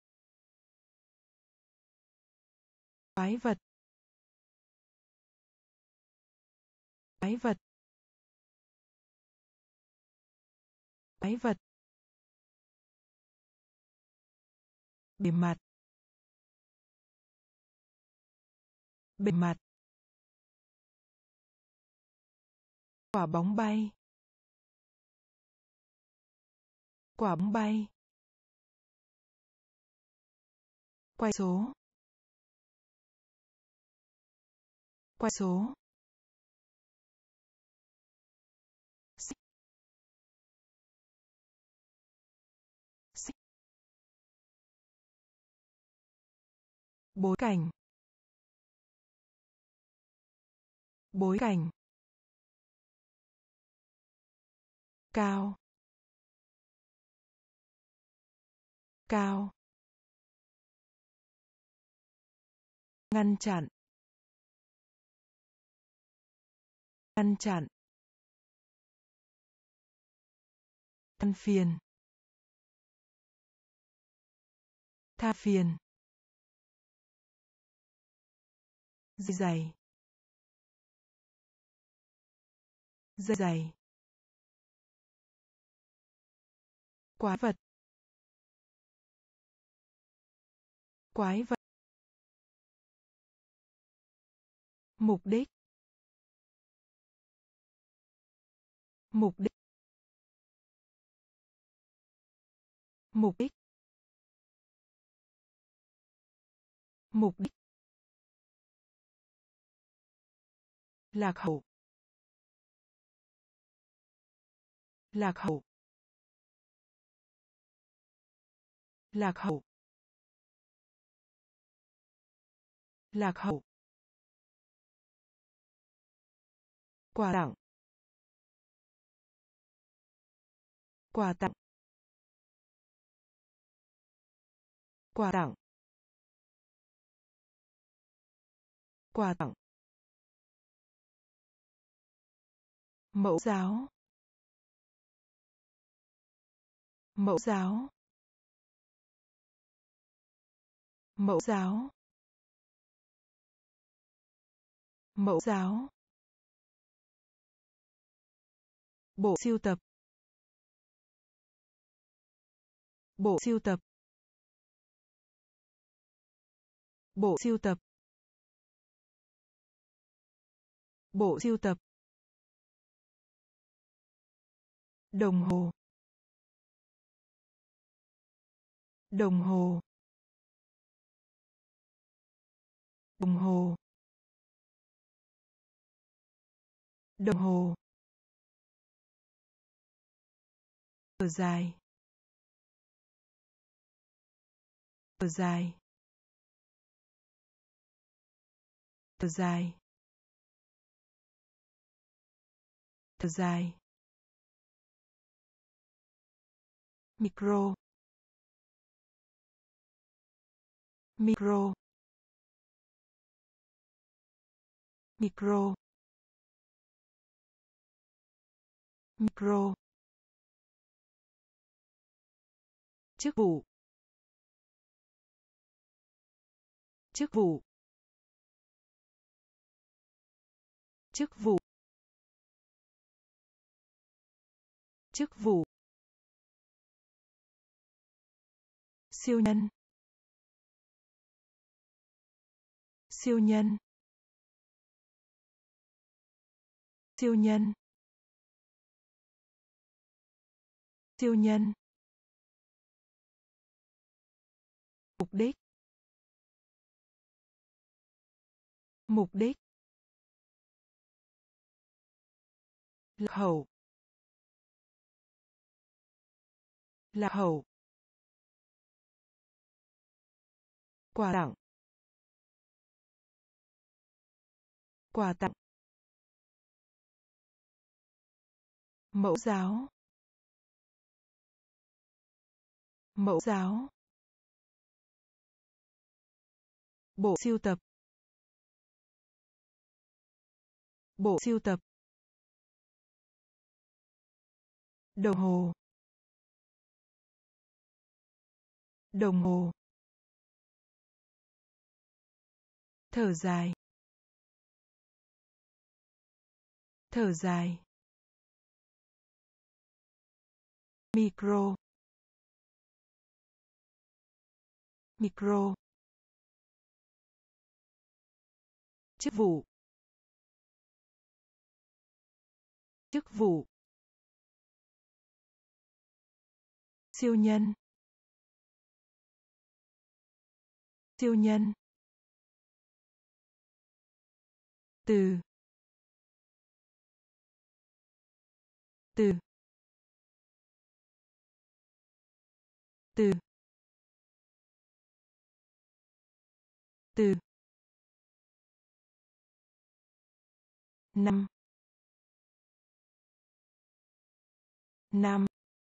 quái vật, quái vật, quái vật, bề mặt, bề mặt, quả bóng bay, quả bóng bay, quay số, quay số, xích, xích, bối cảnh, bối cảnh, cao, cao, ngăn chặn, ngăn chặn, than phiền, than phiền, dây dày, dây dày, quái vật, quái vật, mục đích, mục đích, mục đích, mục đích, lạc hậu, lạc hậu, lạc hậu, lạc hậu, quà tặng, quà tặng, quà tặng, quà tặng, mẫu giáo, mẫu giáo, mẫu giáo, mẫu giáo, bộ sưu tập, bộ sưu tập, bộ sưu tập, bộ sưu tập, đồng hồ, đồng hồ, đồng hồ, đồng hồ, thở dài, thở dài, thở dài, thở dài, micro, micro, micro, micro, chức vụ, chức vụ, chức vụ, chức vụ, siêu nhân, siêu nhân, siêu nhân, siêu nhân, mục đích, mục đích, lạc hậu, lạc hậu, quà tặng, quà tặng, mẫu giáo, mẫu giáo, bộ sưu tập, bộ sưu tập, đồng hồ, đồng hồ, thở dài, thở dài, micro, micro, chức vụ, chức vụ, siêu nhân, siêu nhân, từ, từ, từ, từ, năm, năm,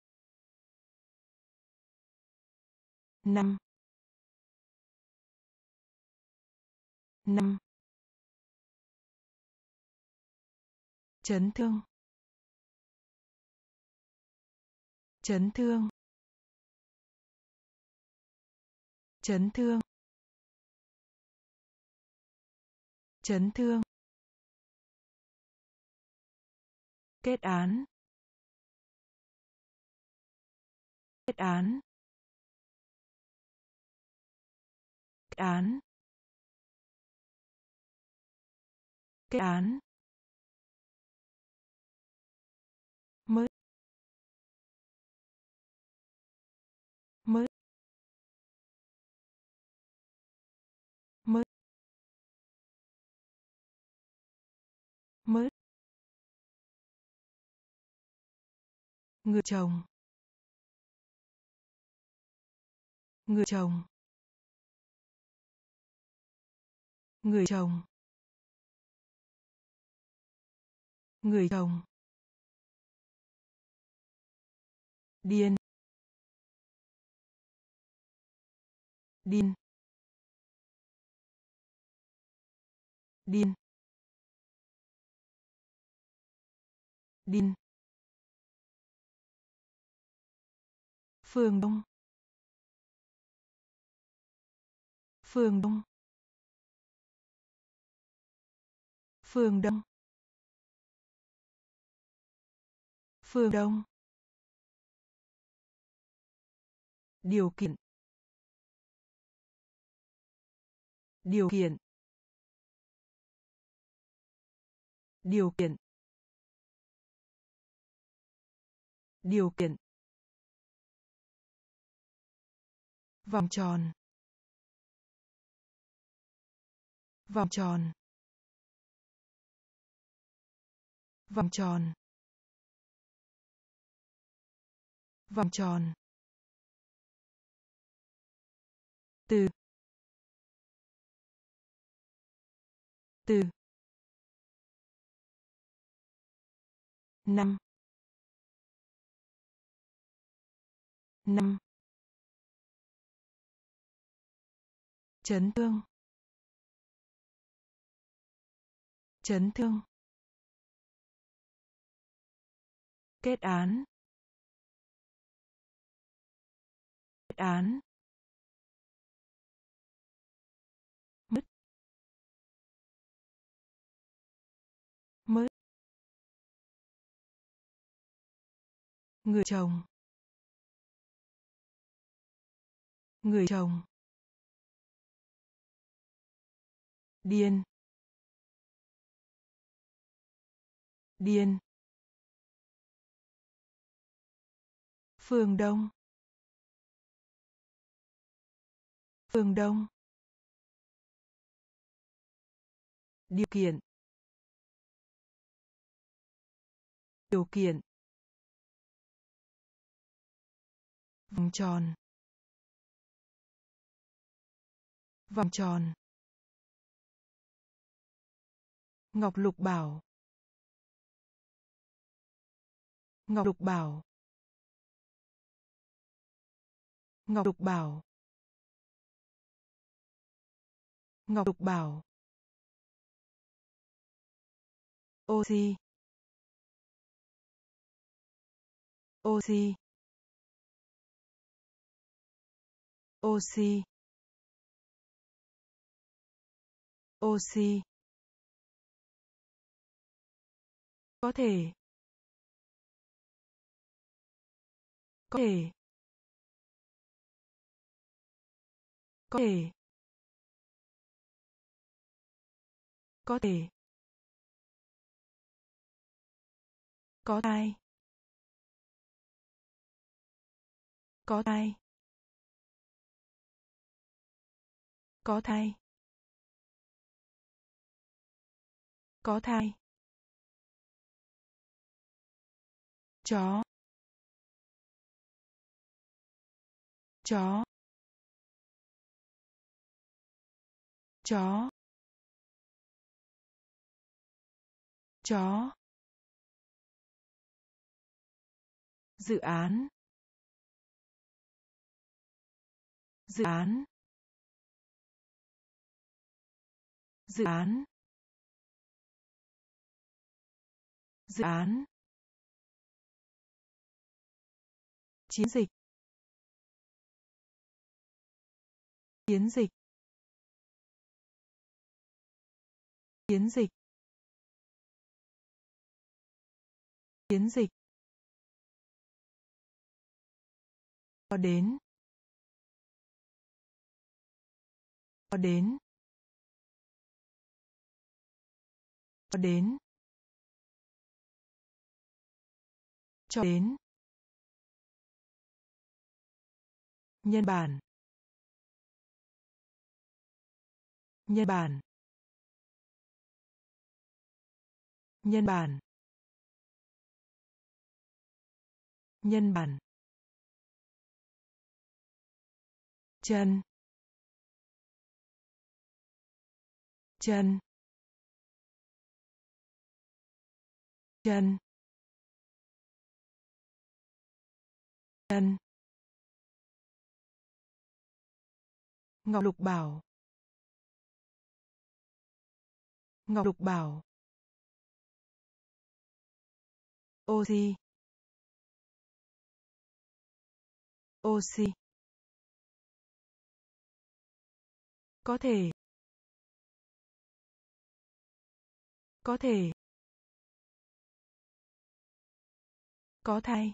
năm, năm, chấn thương, chấn thương, chấn thương, chấn thương, kết án, kết án, kết án, kết án, mới, mới, mới, mới, người chồng, người chồng, người chồng, người chồng, điên, điên, điên, điên, phương đông, phương đông, phương đông, phương đông, điều kiện, điều kiện, điều kiện, điều kiện, vòng tròn, vòng tròn, vòng tròn, vòng tròn, từ, từ, năm, năm, chấn thương, chấn thương, Kết án. Kết án. Mất. Mất. Người chồng. Người chồng. Điên. Điên. Phương Đông. Phương Đông. Điều kiện. Điều kiện. Vòng tròn. Vòng tròn. Ngọc Lục Bảo. Ngọc Lục Bảo. Ngọc Lục Bảo. Ngọc Lục Bảo. Oxy. Oxy. Oxy. Oxy. Có thể. Có thể. Có thể. Có thể. Có thai. Có thai. Có thai. Có thai. Chó. Chó. Chó. Chó. Dự án. Dự án. Dự án. Dự án. Chiến dịch. Chiến dịch. Chiến dịch. Chiến dịch. Có đến. Có đến. Có đến. Cho đến. Nhân bản. Nhân bản. Nhân bản. Nhân bản. Chân. Chân. Chân. Chân. Ngọc Lục Bảo. Ngọc Lục Bảo. Oxy. Oxy. Có thể. Có thể. Có thai.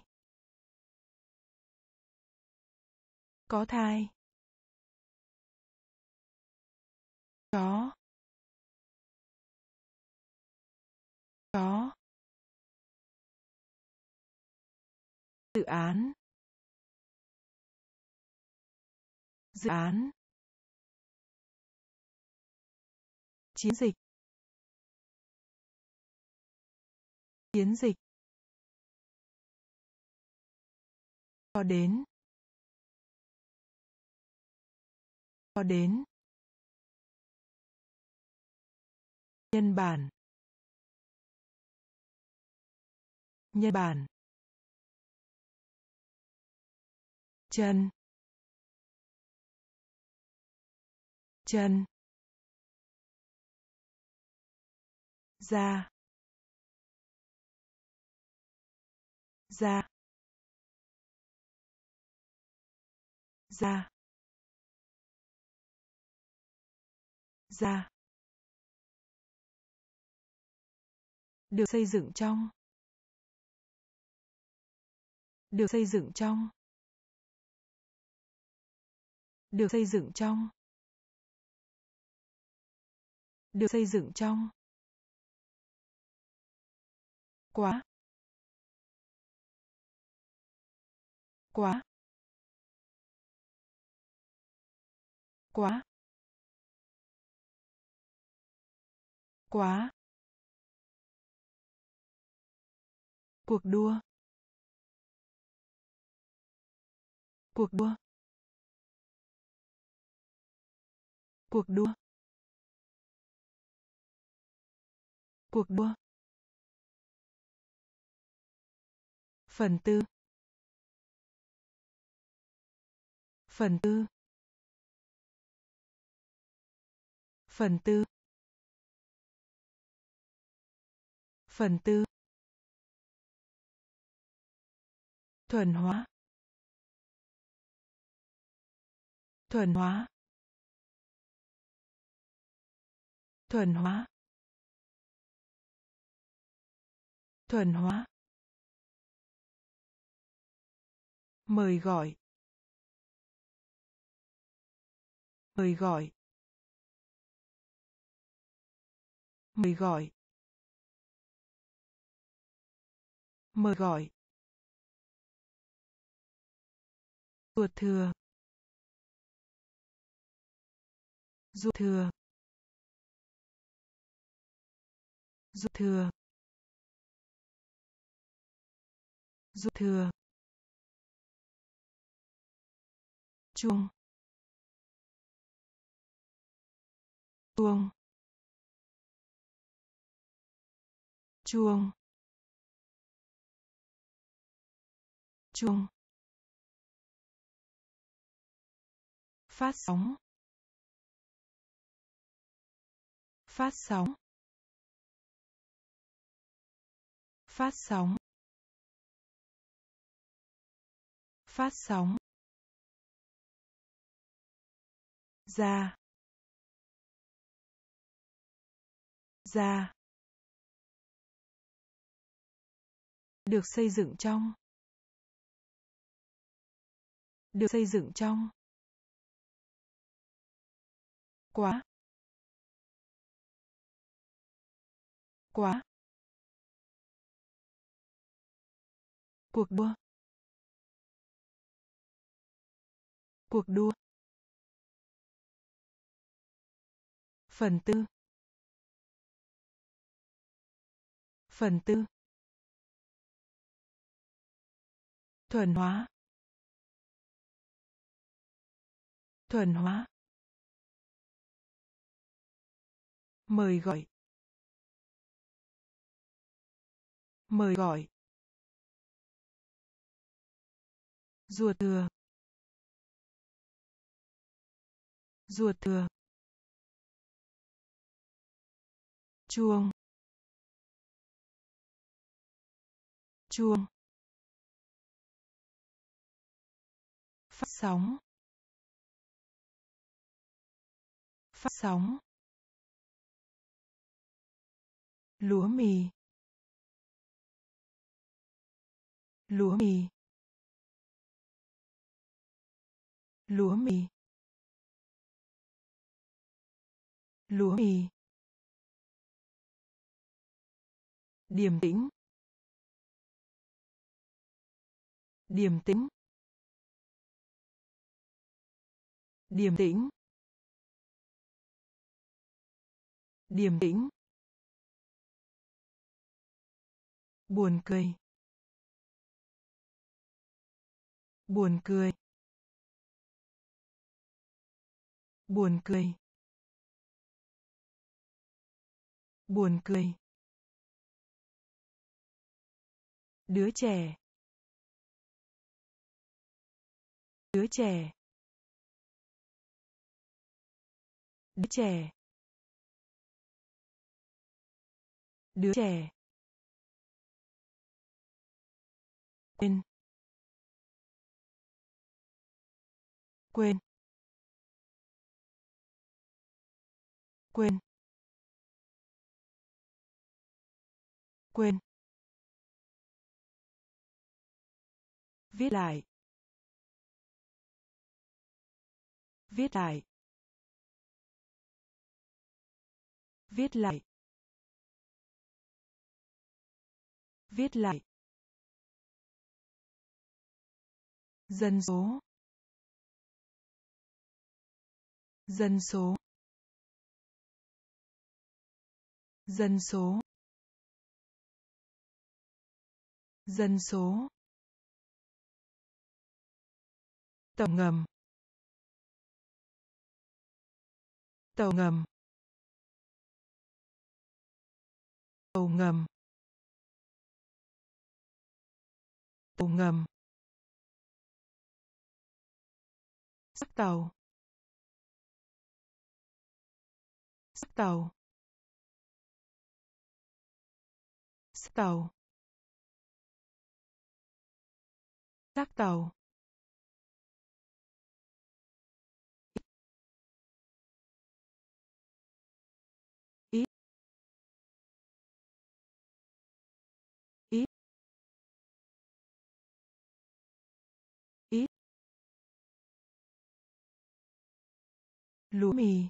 Có thai. Chó. Chó. Dự án. Dự án. Chiến dịch. Chiến dịch. Có đến. Có đến. Nhân bản. Nhân bản. Chân. Chân. Da. ra, ra, ra, được xây dựng trong, được xây dựng trong, được xây dựng trong, được xây dựng trong, quá, quá, quá, quá, cuộc đua, cuộc đua, cuộc đua, cuộc đua, phần tư, phần tư, phần tư, phần tư, thuần hóa, thuần hóa, thuần hóa, thuần hóa, mời gọi, mời gọi, mời gọi, mời gọi, ruột thừa, ruột thừa, ruột thừa, ruột thừa, chuông, chuông, chuông, chuông, phát sóng, phát sóng, phát sóng, phát sóng, ra, ra, được xây dựng trong, được xây dựng trong, quá, quá, cuộc đua, cuộc đua, phần tư, phần tư, thuần hóa, thuần hóa, mời gọi, mời gọi, ruột thừa, ruột thừa, chuông, chuông, phát sóng, phát sóng, lúa mì, lúa mì, lúa mì, lúa mì, điềm tĩnh, điềm tĩnh, điềm tĩnh, điềm tĩnh, buồn cười, buồn cười, buồn cười, buồn cười, đứa trẻ, đứa trẻ, đứa trẻ, đứa trẻ, quên quên quên quên viết lại viết lại viết lại viết lại dân số dân số dân số dân số tàu ngầm tàu ngầm tàu ngầm tàu ngầm xác tàu xác tàu xác tàu xác tàu ít ít ít lúa mì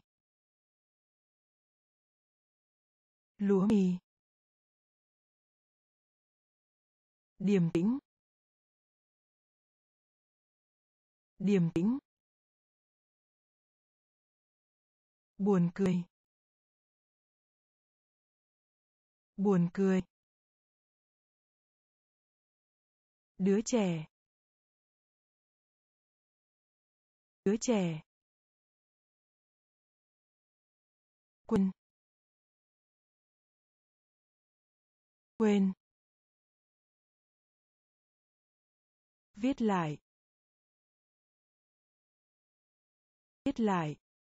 lúa mì điềm tĩnh điềm tĩnh buồn cười buồn cười đứa trẻ đứa trẻ quên quên viết lại viết lại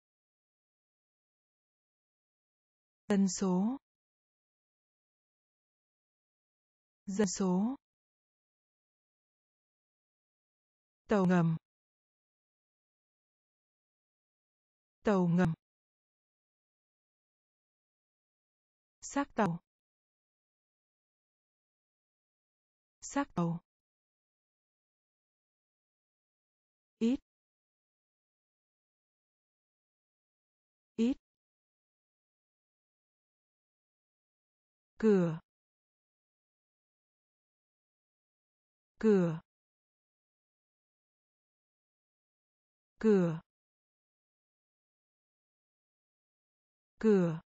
dân số dân số tàu ngầm tàu ngầm xác tàu xác tàu ít ít cửa cửa cửa cửa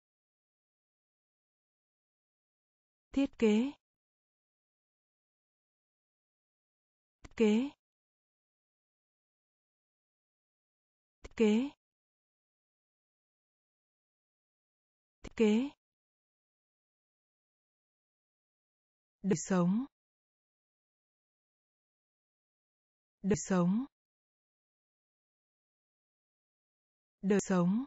thiết kế thiết kế thiết kế thiết kế đời sống đời sống đời sống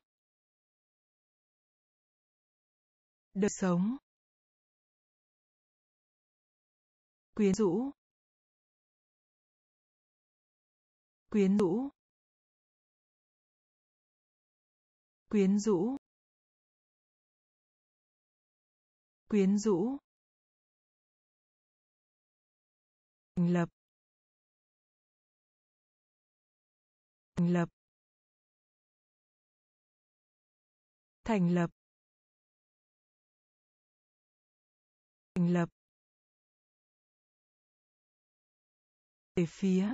đời sống quyến rũ quyến rũ quyến rũ quyến rũ thành lập thành lập thành lập thành lập về phía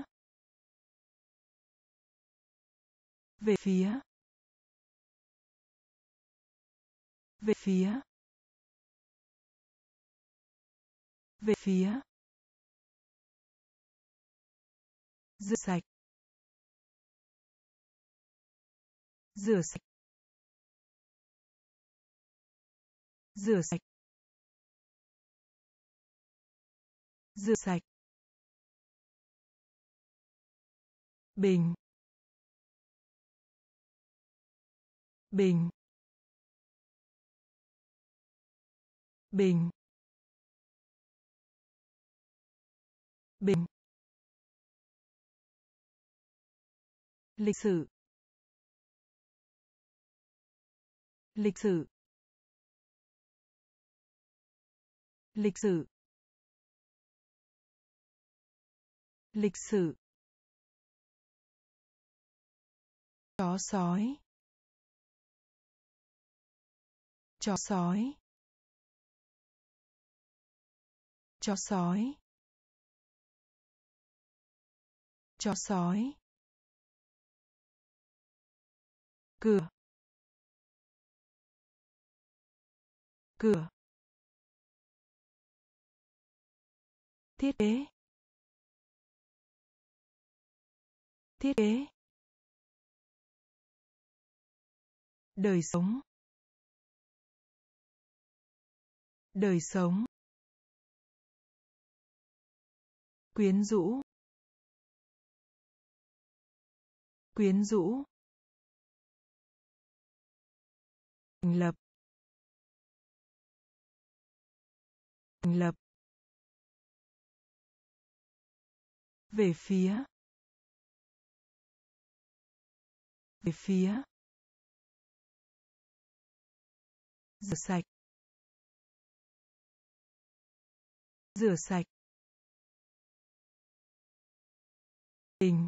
về phía về phía về phía rửa sạch rửa sạch rửa sạch rửa sạch bình bình bình bình, lịch sử, lịch sử, lịch sử, lịch sử, chó sói, chó sói, chó sói, chó sói, cửa, cửa, thiết kế, thiết kế, đời sống, đời sống, quyến rũ, quyến rũ, thành lập, thành lập, về phía, về phía, rửa sạch, rửa sạch, bình,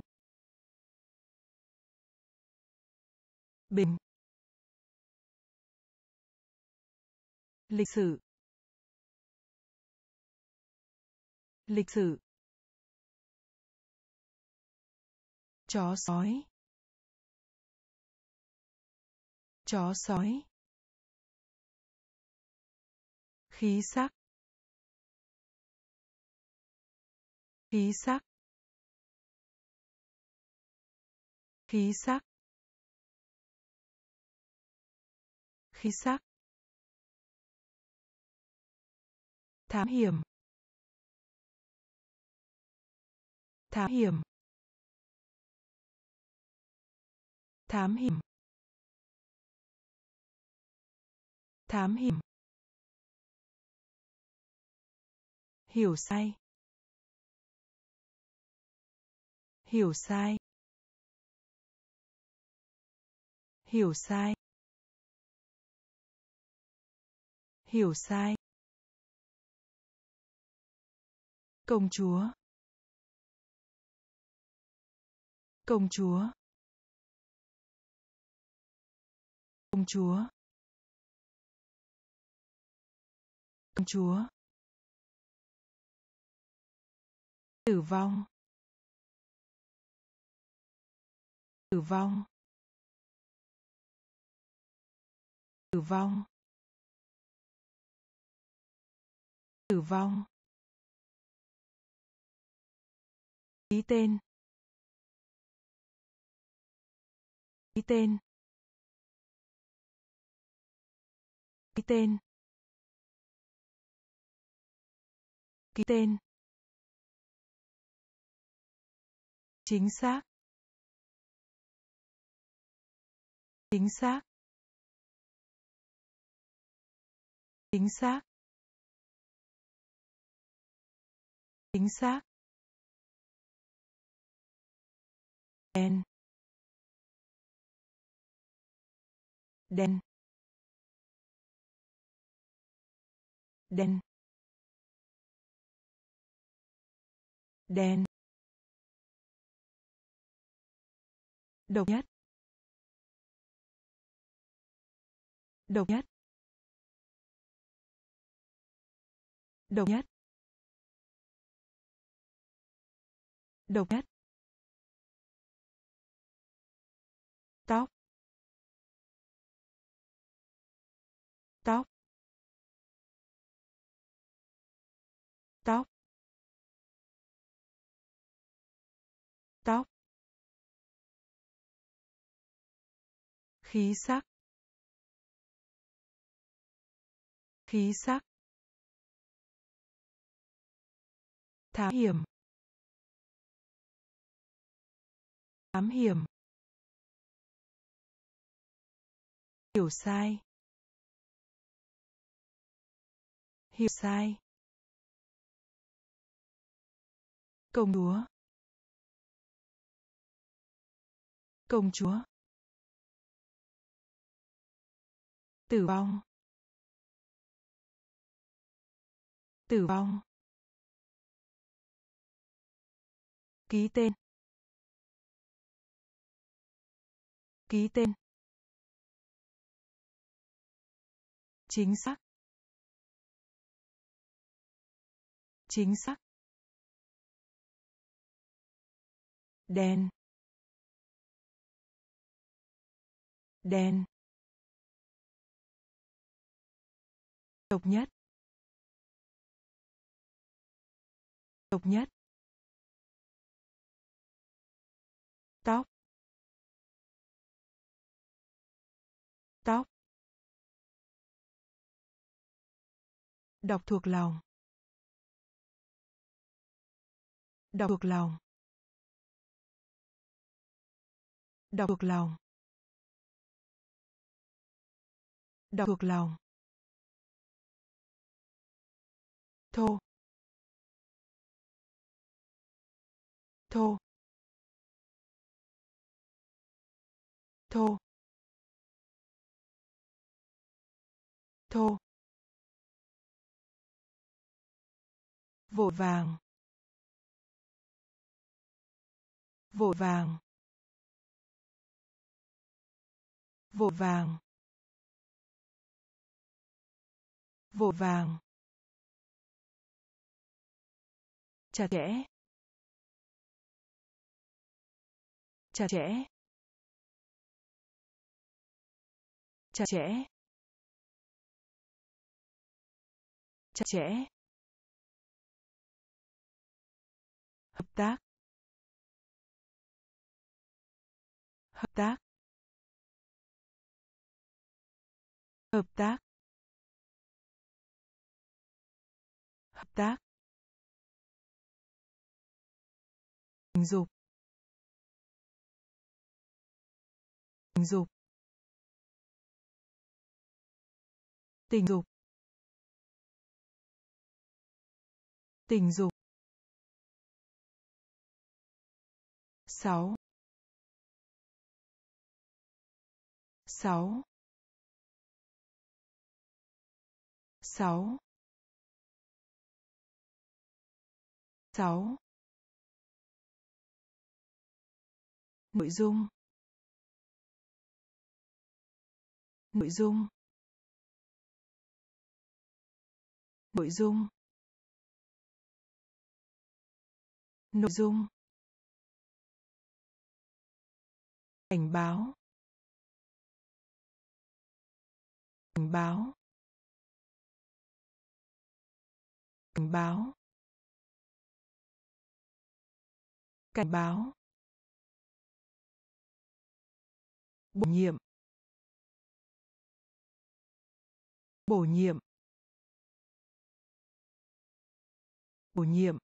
bình, lịch sử, lịch sử, chó sói, chó sói, khí sắc, khí sắc, khí sắc, khí sắc, thám hiểm, thám hiểm, thám hiểm, thám hiểm, hiểu sai, hiểu sai, hiểu sai, hiểu sai, công chúa, công chúa, công chúa, công chúa, tử vong, tử vong, tử vong, tử vong, ký tên, ký tên, ký tên, ký tên, chính xác, chính xác, chính xác, chính xác, đen, đen, đen, đen, độc nhất, độc nhất, độc nhất, độc nhất, tóc, tóc, tóc, tóc, khí sắc, khí sắc, thám hiểm, thám hiểm, hiểu sai, hiểu sai, Công chúa. Công chúa. Tử vong. Tử vong. Ký tên. Ký tên. Chính xác. Chính xác. Đen. Đen. Độc nhất. Độc nhất. Tóc. Tóc. Đọc thuộc lòng. Đọc thuộc lòng. Đọc thuộc lòng. Đọc thuộc lòng. Thô. Thô. Thô. Thô. Vội vàng. Vội vàng. Vội vàng. Vội vàng. Chặt chẽ. Chặt chẽ. Chặt chẽ. Chặt chẽ. Hợp tác. Hợp tác. Hợp tác. Hợp tác. Tình dục. Tình dục. Tình dục. Tình dục. Sáu. Sáu. Sáu. Sáu. Nội dung. Nội dung. Nội dung. Nội dung. Cảnh báo. Cảnh báo. Cảnh báo. Cảnh báo. Bổ nhiệm. Bổ nhiệm. Bổ nhiệm.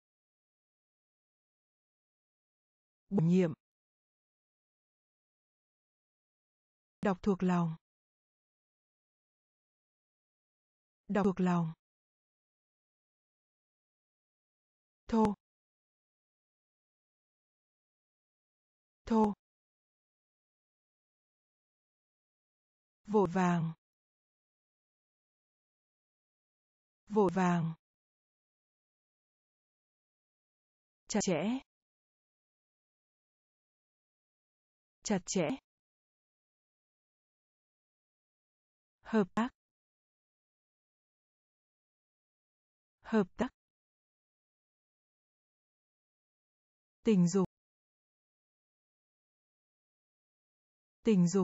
Bổ nhiệm. Đọc thuộc lòng. Đọc thuộc lòng. Thô. Thô. Vội vàng. Vội vàng. Chặt chẽ. Chặt chẽ. Hợp tác. Hợp tác. Tình dục. Tình dục.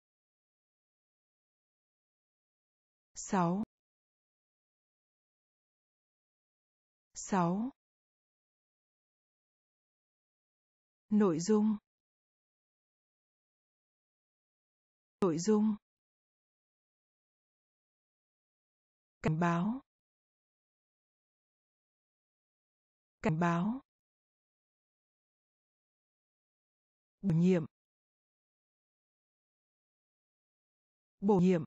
Sáu. Sáu. Nội dung. Nội dung. Cảnh báo. Cảnh báo. Bổ nhiệm. Bổ nhiệm.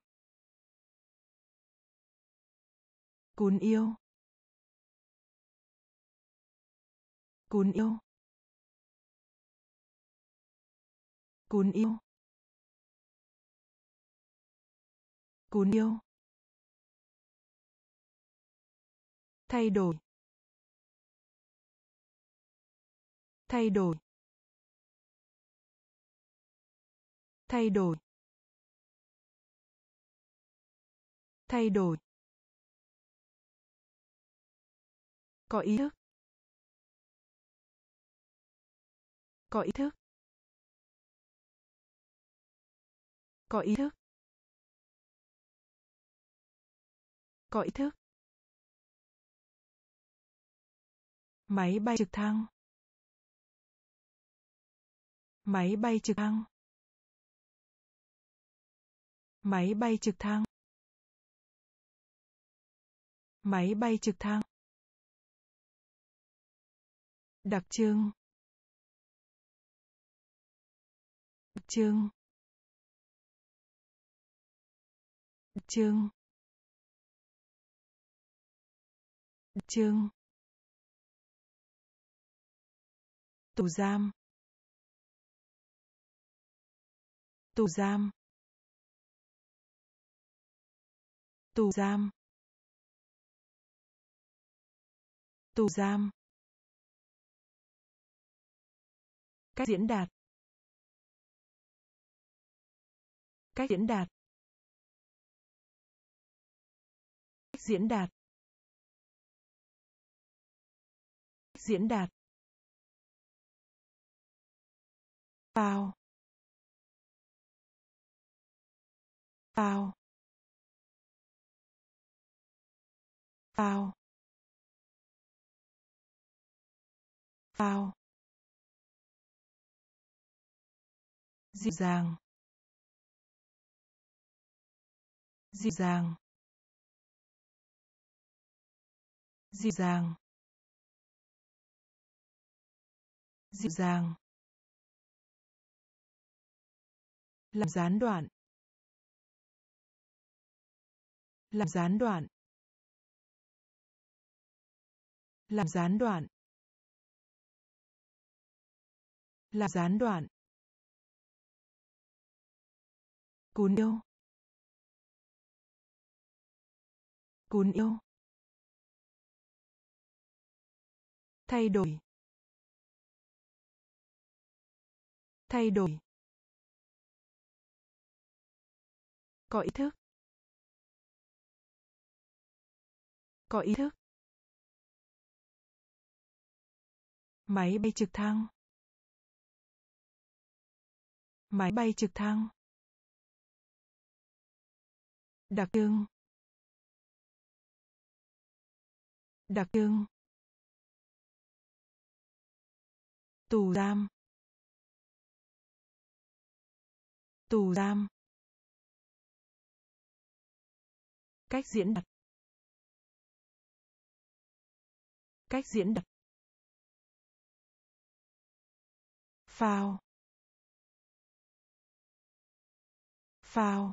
Cún yêu. Cún yêu. Cún yêu. Cún yêu. Thay đổi. Thay đổi. Thay đổi. Thay đổi. Có ý thức. Có ý thức. Có ý thức. Có ý thức. Máy bay trực thăng. Máy bay trực thăng. Máy bay trực thăng. Máy bay trực thăng. Đặc trưng. Đặc trưng. Đặc trưng. Đặc trưng. Tù giam. Tù giam. Tù giam. Tù giam. Cách diễn đạt. Cách diễn đạt. Cách diễn đạt. Cách diễn đạt. Phao. Phao. Phao. Phao. Dịu dàng. Dịu dàng. Dịu dàng. Dịu dàng. Làm gián đoạn. Làm gián đoạn. Làm gián đoạn. Làm gián đoạn. Cún yêu. Cún yêu. Thay đổi. Thay đổi. Có ý thức. Có ý thức. Máy bay trực thăng. Máy bay trực thăng. Đặc trưng. Đặc trưng. Tù giam. Tù giam. Cách diễn đạt. Cách diễn đạt. Phao. Phao.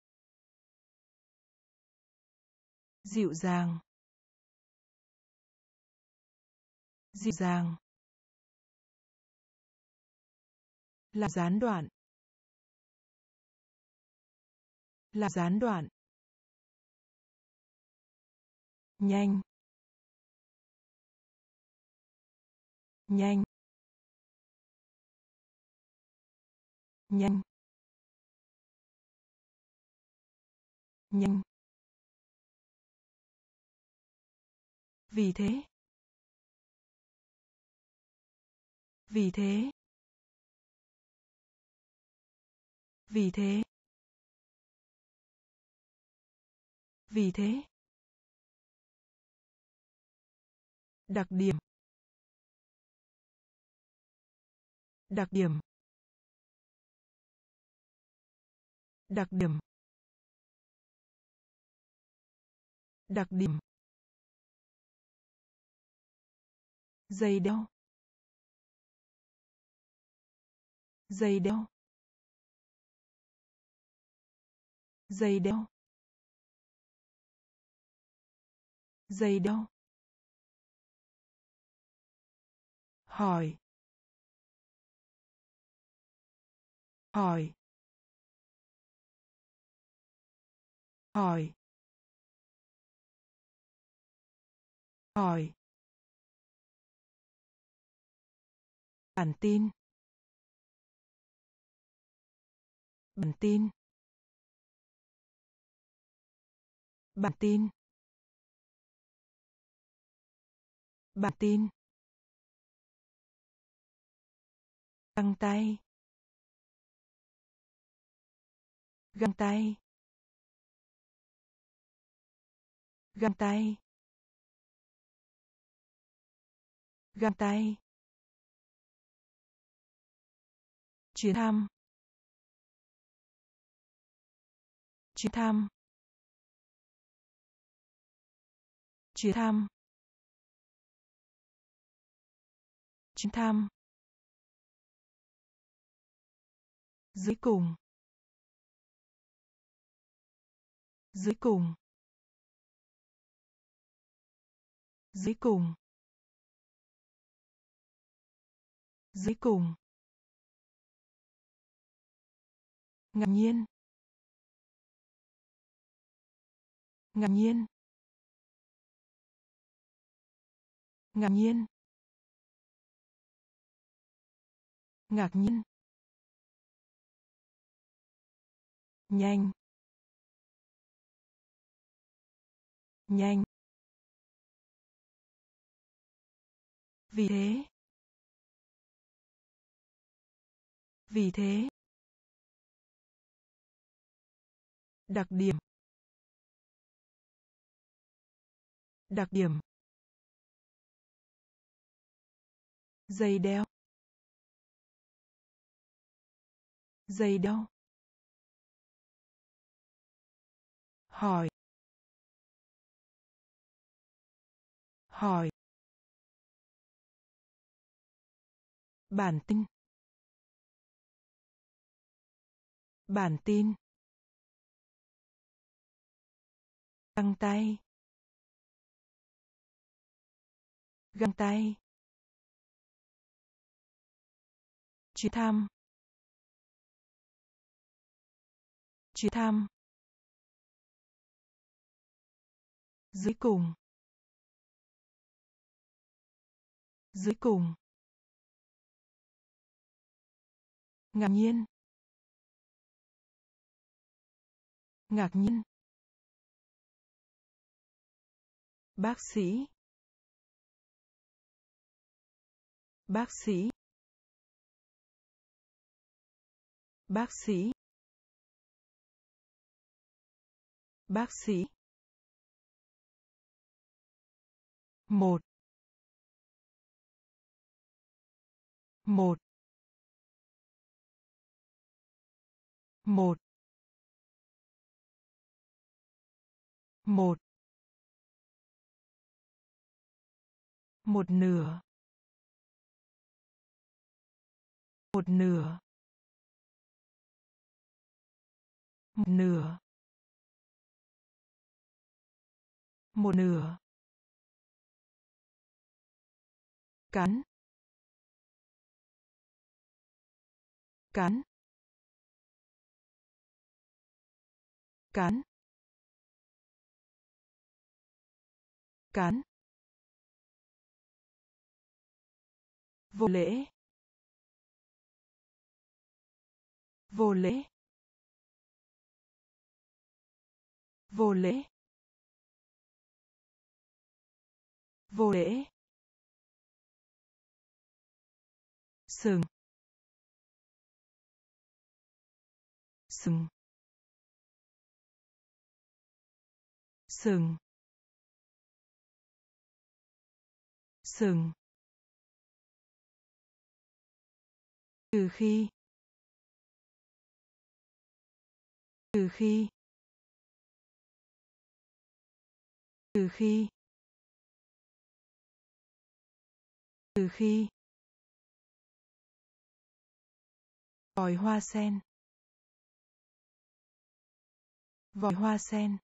Dịu dàng. Dịu dàng. Làm gián đoạn. Làm gián đoạn. Nhanh. Nhanh. Nhanh. Nhanh. Vì thế. Vì thế. Vì thế. Vì thế. Đặc điểm. Đặc điểm. Đặc điểm. Đặc điểm. Giày đeo. Giày đeo. Giày đeo. Giày đeo. hỏi hỏi hỏi hỏi bản tin bản tin bản tin bản tin găng tay găng tay găng tay găng tay chuyến thăm chuyến thăm chuyến thăm chuyến thăm dưới cùng dưới cùng dưới cùng dưới cùng ngạc nhiên ngạc nhiên ngạc nhiên ngạc nhiên nhanh nhanh vì thế vì thế đặc điểm đặc điểm giày đeo giày đeo hỏi hỏi bản tin bản tin găng tay găng tay chuyến thăm chuyến thăm dưới cùng dưới cùng ngạc nhiên ngạc nhiên bác sĩ bác sĩ bác sĩ bác sĩ một một một một một nửa một nửa một nửa một nửa cắn cắn cắn cắn vô lễ vô lễ vô lễ vô lễ sừng sừng sừng sừng từ khi từ khi từ khi từ khi vòi hoa sen vòi hoa sen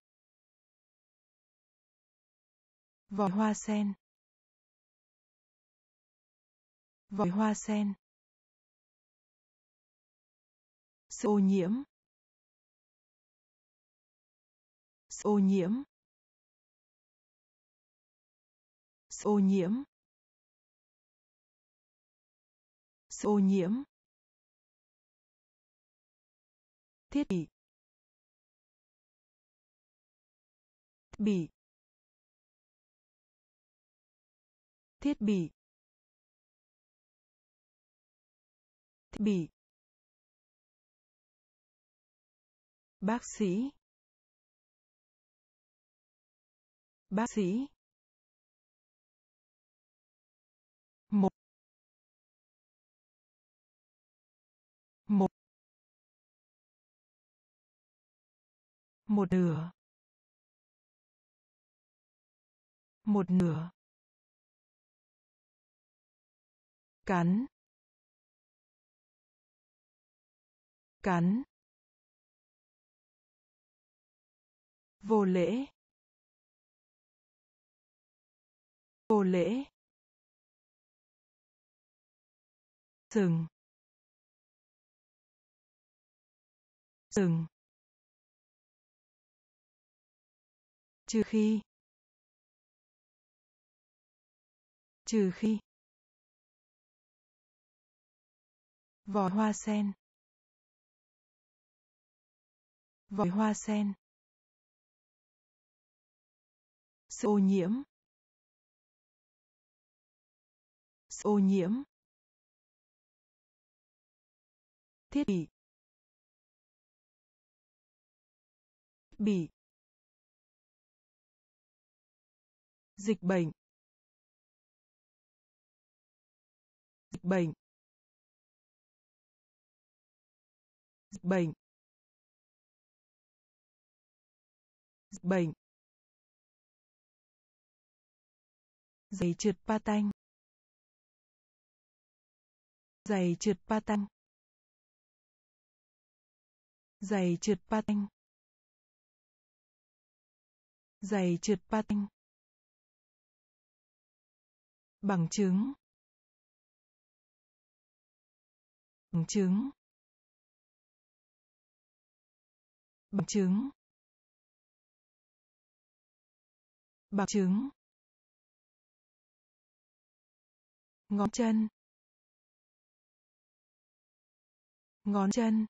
vòi hoa sen vòi hoa sen, sự ô nhiễm, sự ô nhiễm, sự ô nhiễm, sự ô nhiễm, thiết bị, thiết bị, thiết bị, thiết bị, bác sĩ, bác sĩ, một, một, một nửa, một nửa, cắn, cắn, vô lễ, vô lễ, sừng, sừng, trừ khi, trừ khi, vòi hoa sen, vòi hoa sen, sự ô nhiễm, sự ô nhiễm, thiết bị, bị, dịch bệnh, dịch bệnh, dịch bệnh, dịch bệnh, giày trượt patin, giày trượt patin, giày trượt patin, giày trượt patin, bằng chứng, bằng chứng, bằng chứng, bằng chứng, ngón chân, ngón chân,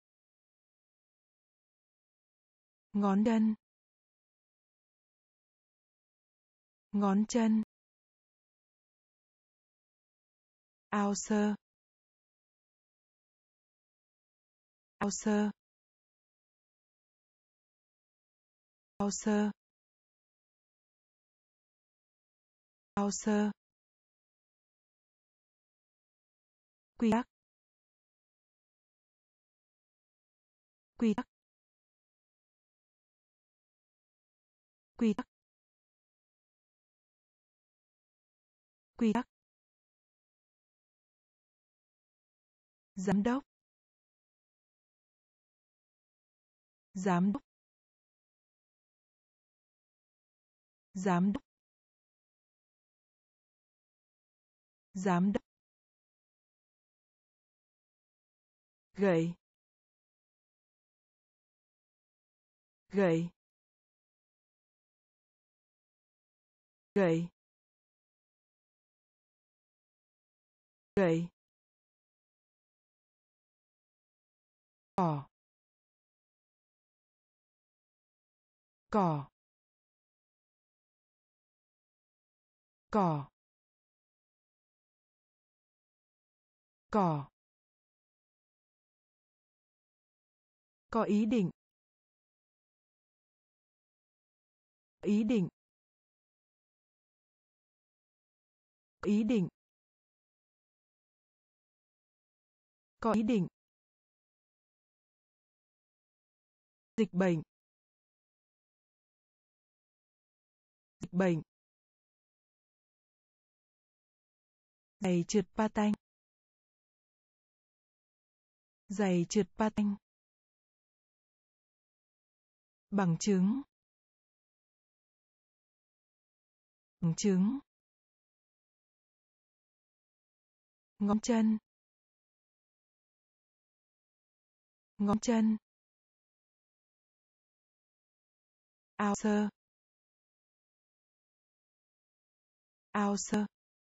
ngón chân, ngón chân, ao sơ, ao sơ, ao sơ, ao sơ, quy tắc, quy tắc, quy tắc, quy tắc, giám đốc, giám đốc, giám đốc, giám đốc, gậy, gậy, gậy, gậy, cỏ, cỏ, cỏ, cỏ, có ý định, ý định, ý định, có ý định, dịch bệnh, dịch bệnh, giày trượt patin, giày trượt patin, bằng chứng, bằng chứng, ngón chân, ngón chân, ao sơ, ao sơ,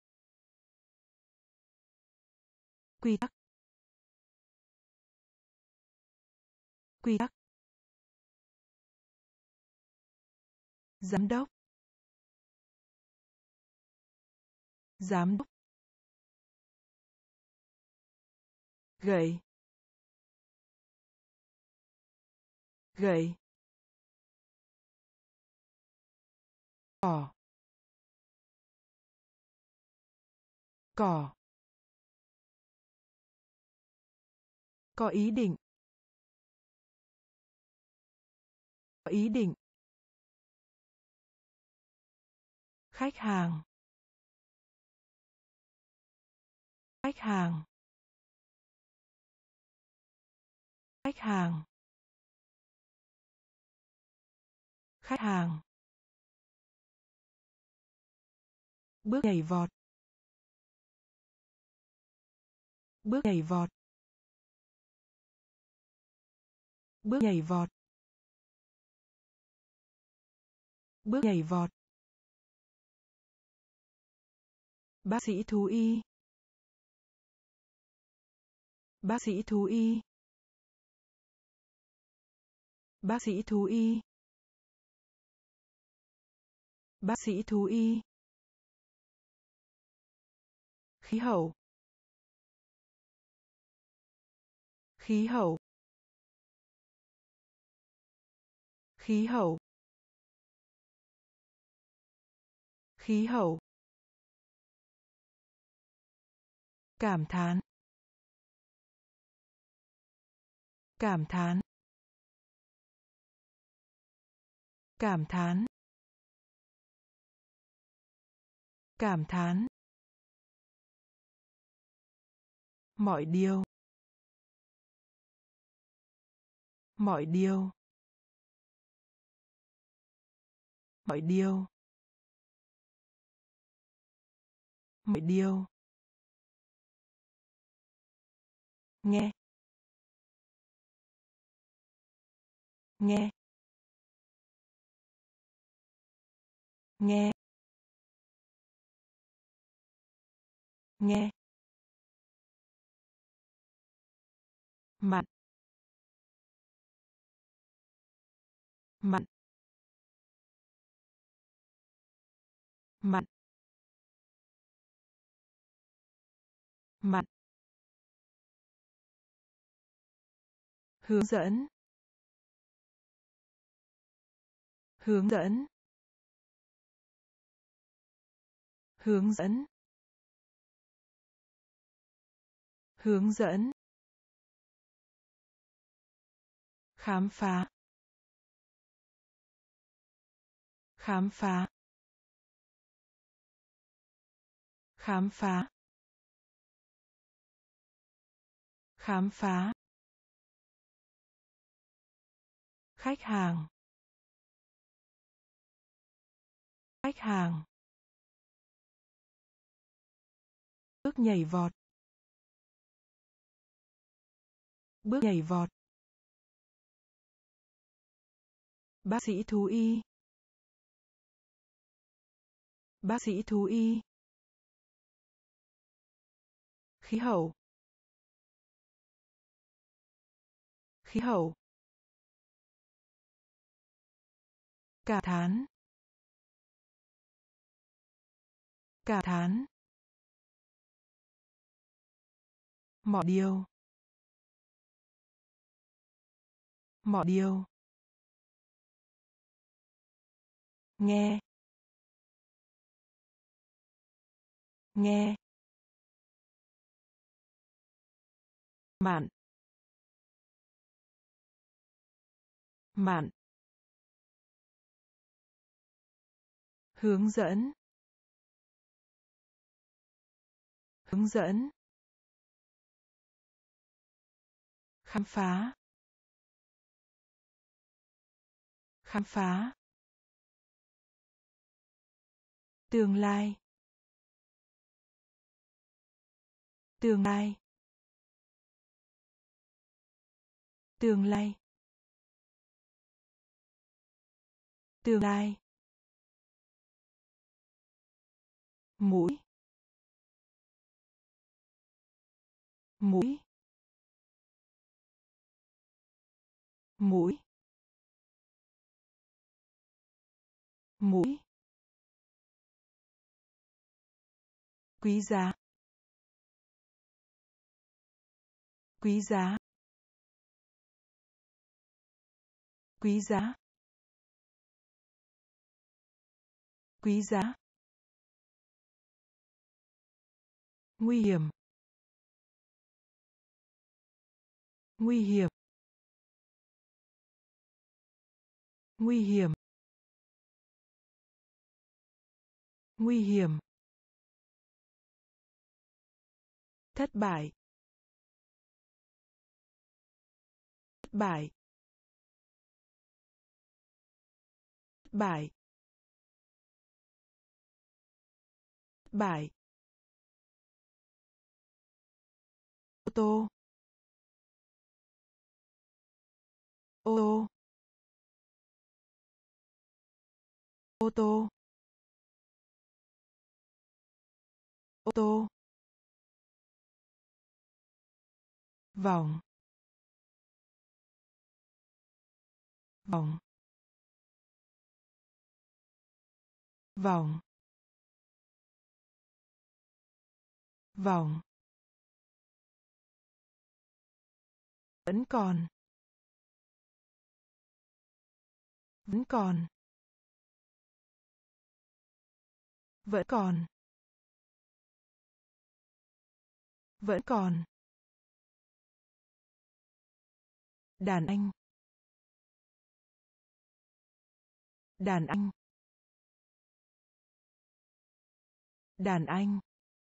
quy tắc, quy tắc, giám đốc, giám đốc, gậy, gậy, cỏ, cỏ, có ý định, có ý định, khách hàng, khách hàng, khách hàng, khách hàng, bước nhảy vọt, bước nhảy vọt, bước nhảy vọt, bước nhảy vọt, bác sĩ thú y, bác sĩ thú y, bác sĩ thú y, bác sĩ thú y, khí hậu, khí hậu, khí hậu, khí hậu, cảm thán, cảm thán, cảm thán, cảm thán, mọi điều, mọi điều, mọi điều, mọi điều, nghe, nghe, nghe, nghe, mặn, mặn, mặn, mặn, hướng dẫn, hướng dẫn, hướng dẫn, hướng dẫn, khám phá, khám phá, khám phá, khám phá, khách hàng, khách hàng, bước nhảy vọt, bước nhảy vọt, bác sĩ thú y, bác sĩ thú y, khí hậu, khí hậu, cảm thán, cảm thán, mọi điều, mọi điều, nghe, nghe, mặn, mặn, hướng dẫn, hướng dẫn, khám phá, khám phá, tương lai, Tương lai. Tương lai. Tương lai. Mũi. Mũi. Mũi. Mũi. Quý giá. Quý giá. Quý giá. Quý giá. Nguy hiểm. Nguy hiểm. Nguy hiểm. Nguy hiểm. Thất bại. Thất bại. Thất bại. Thất bại. Ô tô. Ô tô. Ô tô. Ô tô. Vòng. Vòng. Vòng. Vòng. Vẫn còn. Vẫn còn. Vẫn còn. Vẫn còn. Đàn anh. Đàn anh. Đàn anh.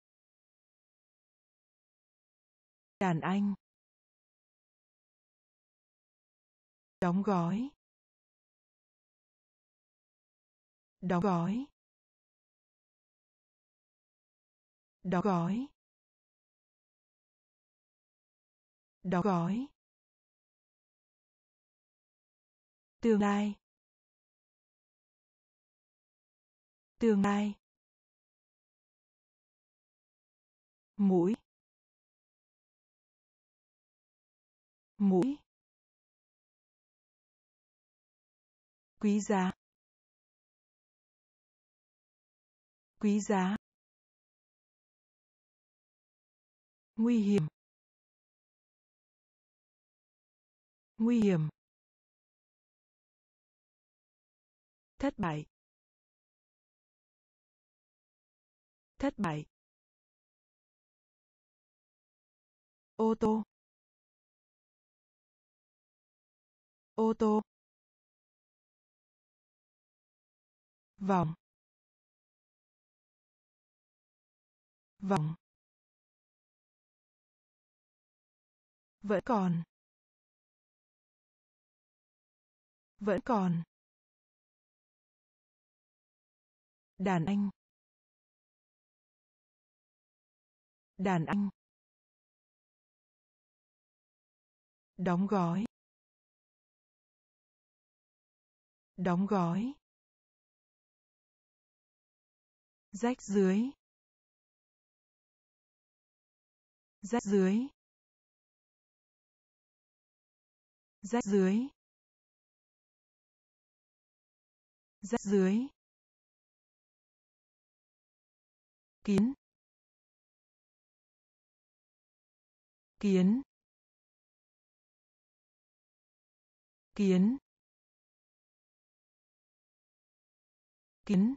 Đàn anh. Đóng gói. Đóng gói. Đóng gói. Đóng gói. Tương lai. Tương lai. Mũi. Mũi. Quý giá. Quý giá. Nguy hiểm. Nguy hiểm. Thất bại. Thất bại. Ô tô. Ô tô. Vòng. Vòng. Vẫn còn. Vẫn còn. Đàn anh. Đàn anh. Đóng gói. Đóng gói. Rách dưới. Rách dưới. Rách dưới. Rách dưới. Kiến. Kiến. Kiến. Kiến.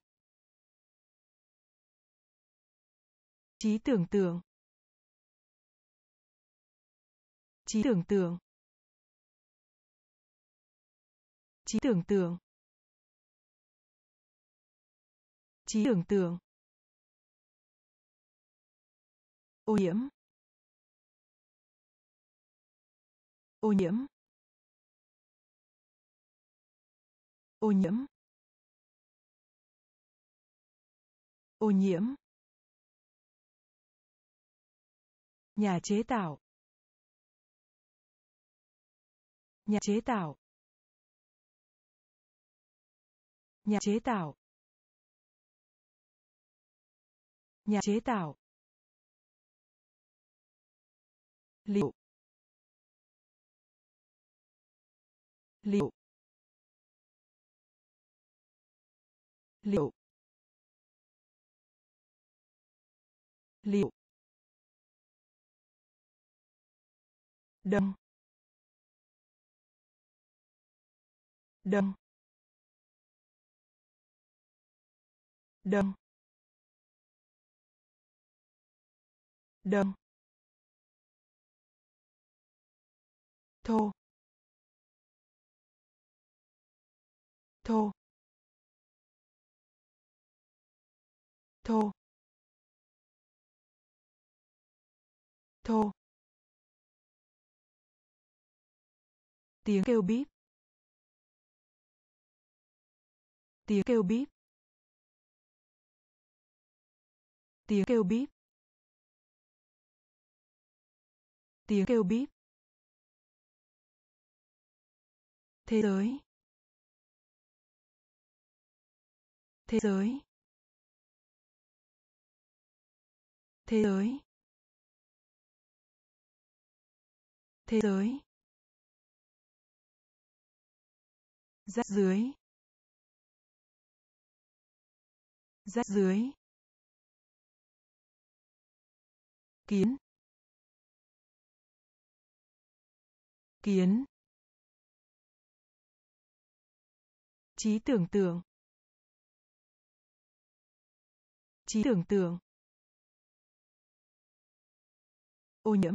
Trí tưởng tượng. Trí tưởng tượng. Trí tưởng tượng. Trí tưởng tượng. Ô nhiễm. Ô nhiễm. Ô nhiễm. Ô nhiễm. Nhà chế tạo. Nhà chế tạo. Nhà chế tạo. Nhà chế tạo. Liệu. Liệu. Liệu. Liệu. Đông. Đông. Đông. Đông. Thô. Thô. Thô. Thô. Tiếng kêu bíp. Tiếng kêu bíp. Tiếng kêu bíp. Tiếng kêu bíp. Thế giới. Thế giới. Thế giới. Thế giới. Rác dưới. Rác dưới. Kiến. Kiến. Trí tưởng tượng. Trí tưởng tượng. Ô nhiễm.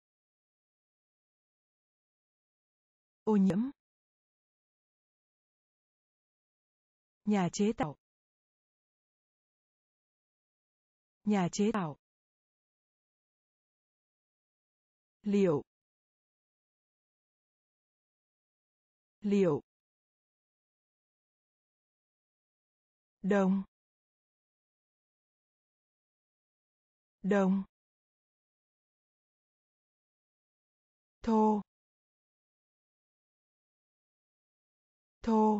Ô nhiễm. Nhà chế tạo. Nhà chế tạo. Liệu. Liệu. Đông. Đông. Thô. Thô.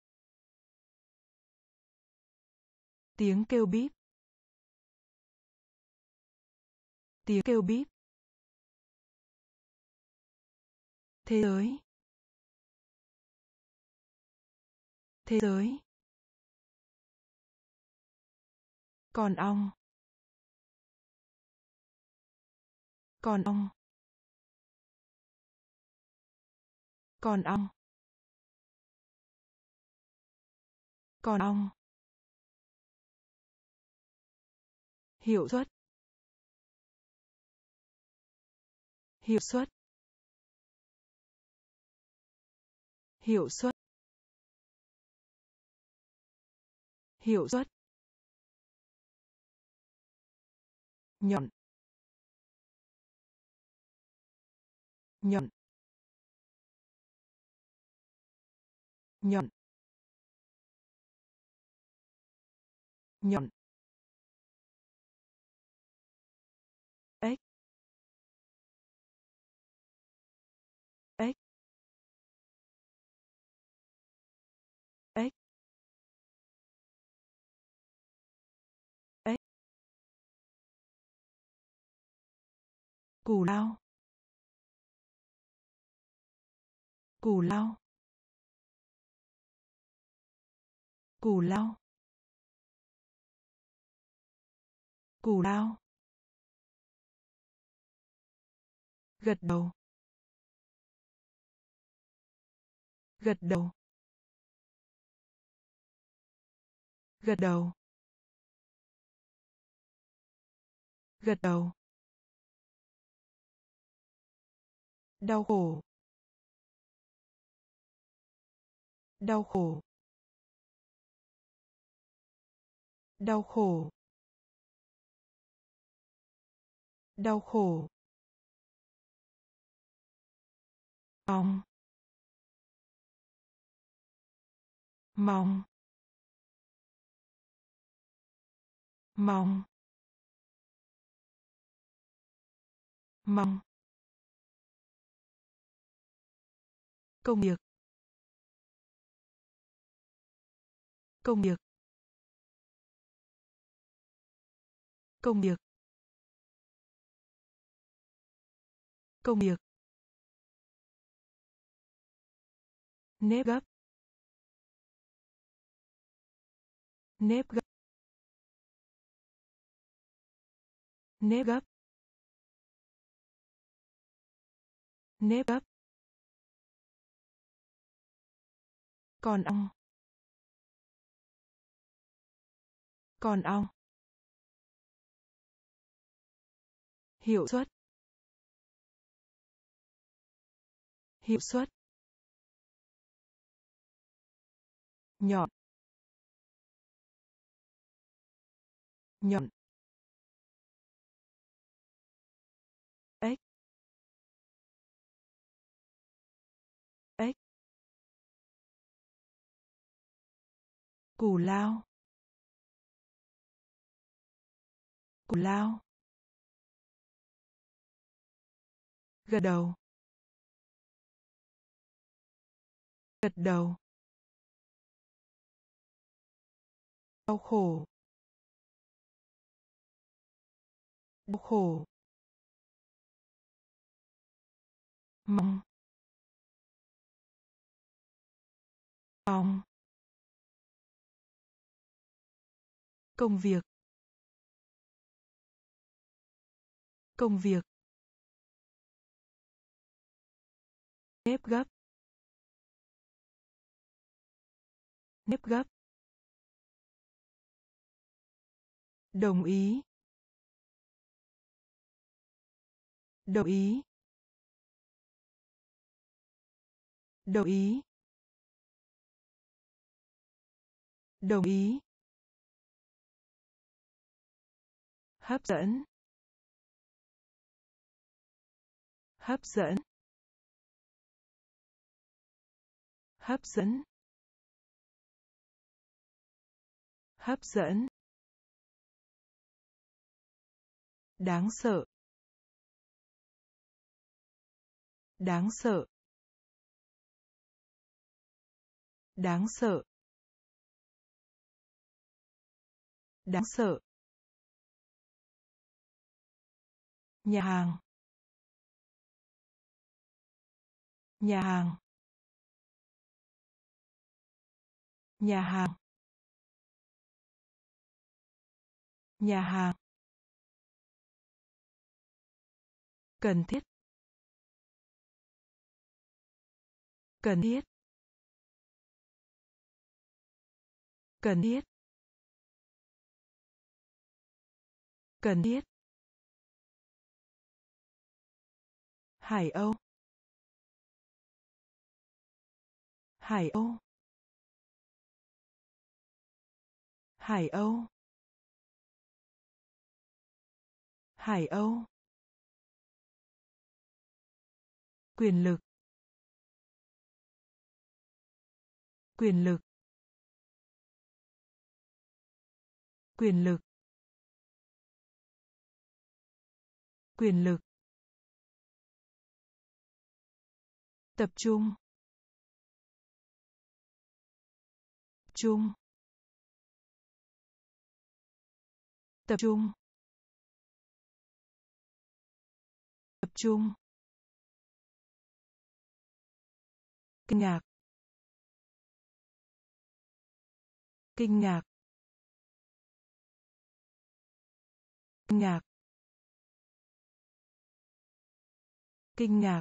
Tiếng kêu bíp. Tiếng kêu bíp. Thế giới. Thế giới. Còn ong. Còn ong. Còn ong. Còn ong. Hiệu suất. Hiệu suất. Hiệu suất. Hiệu suất. Nhọn. Nhọn. Nhọn. Nhọn. Ếch. Ếch. Ếch. Ếch. Cù lao. Cù lao. Cù lao. Cù lao. Gật đầu. Gật đầu. Gật đầu. Gật đầu. Đau khổ. Đau khổ. Đau khổ. Đau khổ. Mong. Mong. Mong. mong, công việc, công việc, công việc, công việc, nếp gấp, nếp gấp, nếp gấp, nếp gấp, còn ong, còn ong, hiệu suất, hiệu suất, nhọn, nhọn, ếch, ếch, cù lao, cù lao, gật đầu, gật đầu, đau khổ, đau khổ, mong, mong, công việc, công việc, nếp gấp, nếp gấp, đồng ý, đồng ý, đồng ý, đồng ý, hấp dẫn, hấp dẫn, hấp dẫn, hấp dẫn, đáng sợ, đáng sợ, đáng sợ, đáng sợ, nhà hàng, nhà hàng, nhà hàng, nhà hàng, cần thiết, cần thiết, cần thiết, cần thiết, Hải Âu, Hải Âu, Hải Âu, Hải Âu, quyền lực, quyền lực, quyền lực, quyền lực, tập trung, trung, tập trung, tập trung, kinh ngạc, kinh ngạc, kinh ngạc, kinh ngạc,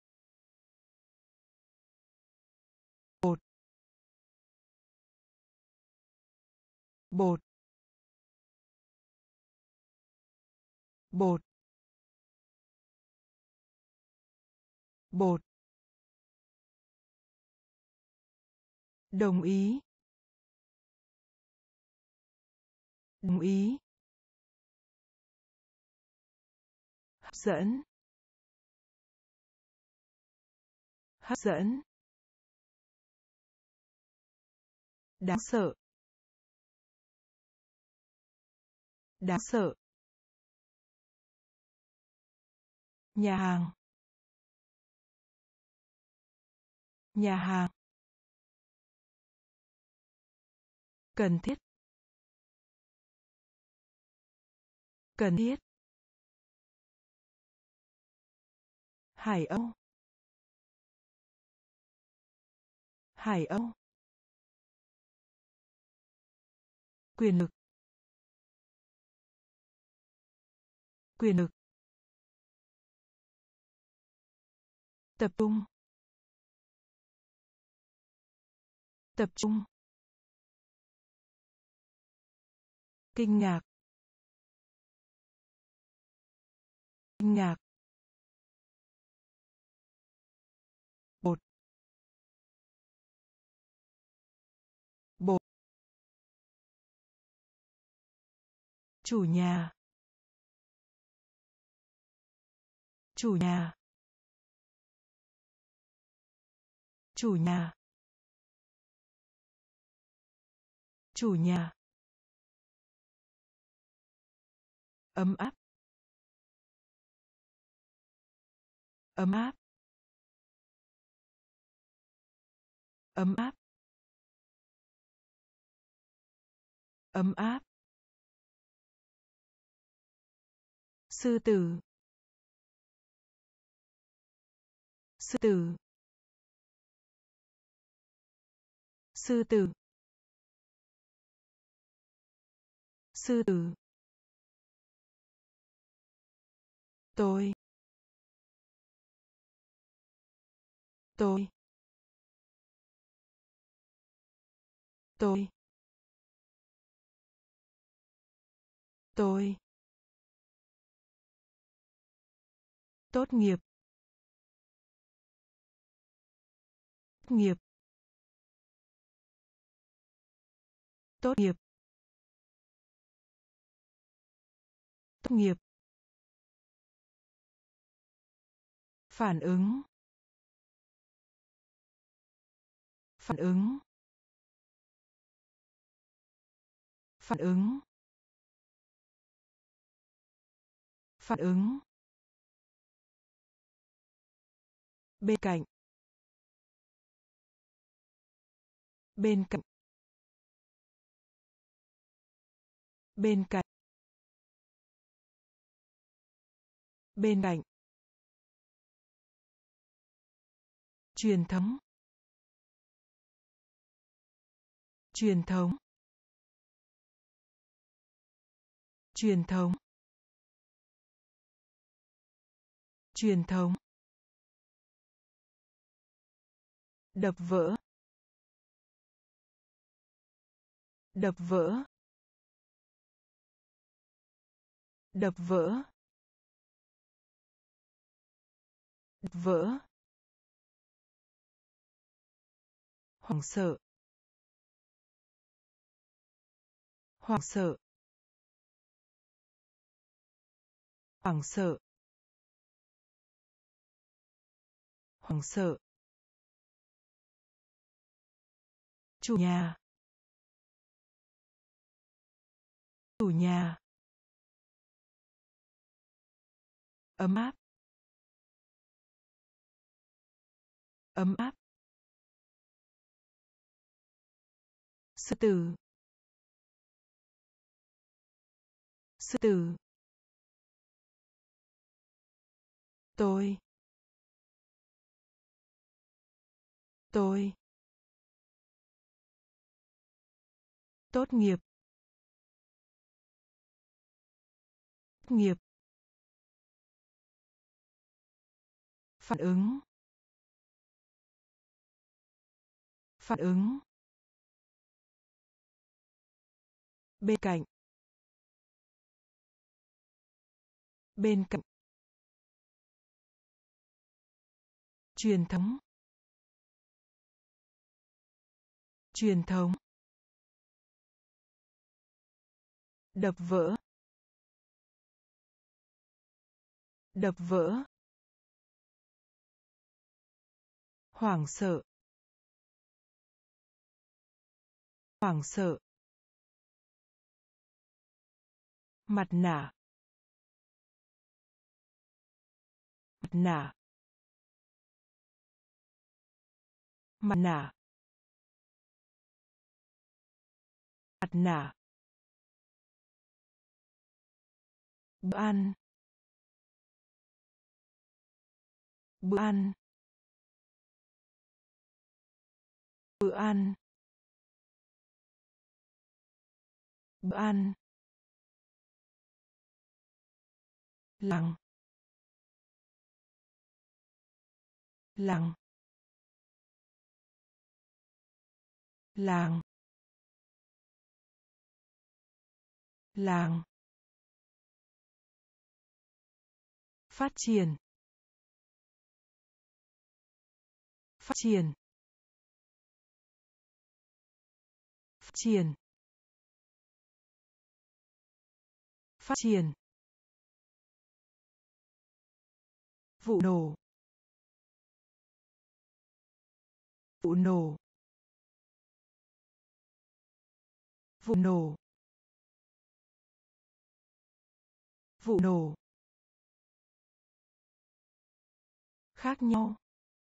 bột, bột, bột, bột, đồng ý, đồng ý, hấp dẫn, hấp dẫn, đáng sợ, đáng sợ, Nhà hàng. Nhà hàng. Cần thiết. Cần thiết. Hải Âu. Hải Âu. Quyền lực. Quyền lực. Tập trung. Tập trung. Kinh ngạc. Kinh ngạc. Bột. Bột. Chủ nhà. Chủ nhà. Chủ nhà. Chủ nhà. Ấm áp. Ấm áp. Ấm áp. Ấm áp. Sư tử. Sư tử. Sư tử. Sư tử. Tôi. Tôi. Tôi. Tôi. Tốt nghiệp. Tốt nghiệp. Tốt nghiệp. Tốt nghiệp. Phản ứng. Phản ứng. Phản ứng. Phản ứng. Bên cạnh. Bên cạnh. Bên cạnh. Bên cạnh. Truyền thống. Truyền thống. Truyền thống. Truyền thống. Đập vỡ. Đập vỡ. Đập vỡ. Đập vỡ. Hoảng sợ. Hoảng sợ. Hoảng sợ. Hoảng sợ. Chủ nhà. Chủ nhà. Ấm áp. Ấm áp. Sư tử. Sư tử. Tôi. Tôi. Tốt nghiệp. Tốt nghiệp. Phản ứng. Phản ứng. Bên cạnh. Bên cạnh. Truyền thống. Truyền thống. Đập vỡ. Đập vỡ. Hoảng sợ. Hoảng sợ. Mặt nạ. Mặt nạ. Mặt nạ. Mặt nạ. Bữa ăn. Bữa ăn. Bữa ăn. Bữa ăn. Lặng. Lặng. Làng. Làng. Phát triển. Phát triển. Phát triển. Phát triển. Vụ nổ. Vụ nổ. Vụ nổ. Vụ nổ. Khác nhau.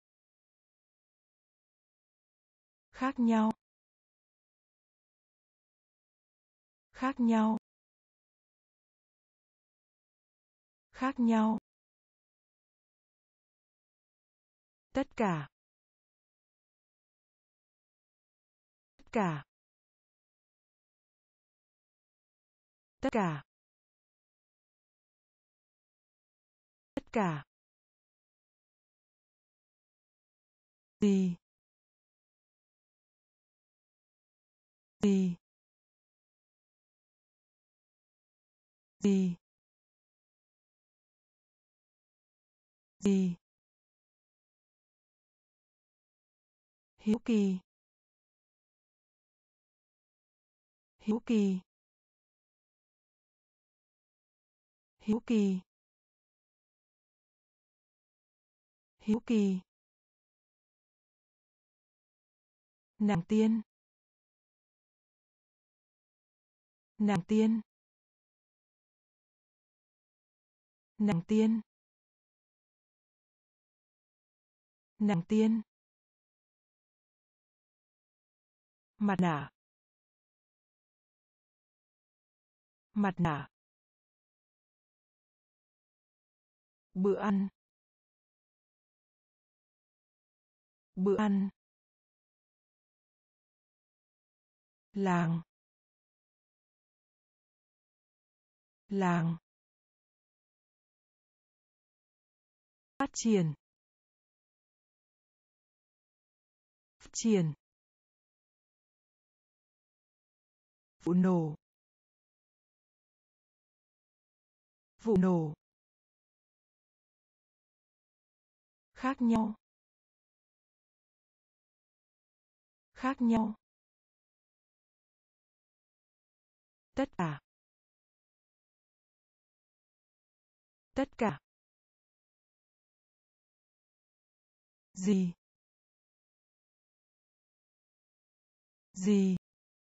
Khác nhau. Khác nhau. Khác nhau. Tất cả. Tất cả. Tất cả. Tất cả. Gì. Gì. Gì. Gì. Hiếu kỳ. Hiếu kỳ. Hiếu kỳ. Hiếu kỳ. Nàng tiên. Nàng tiên. Nàng tiên. Nàng tiên. Mặt nạ. Mặt nạ. Bữa ăn. Bữa ăn. Làng. Làng. Phát triển. Phát triển. Vụ nổ. Vụ nổ. Khác nhau. Khác nhau. Tất cả. Tất cả. Gì. Gì.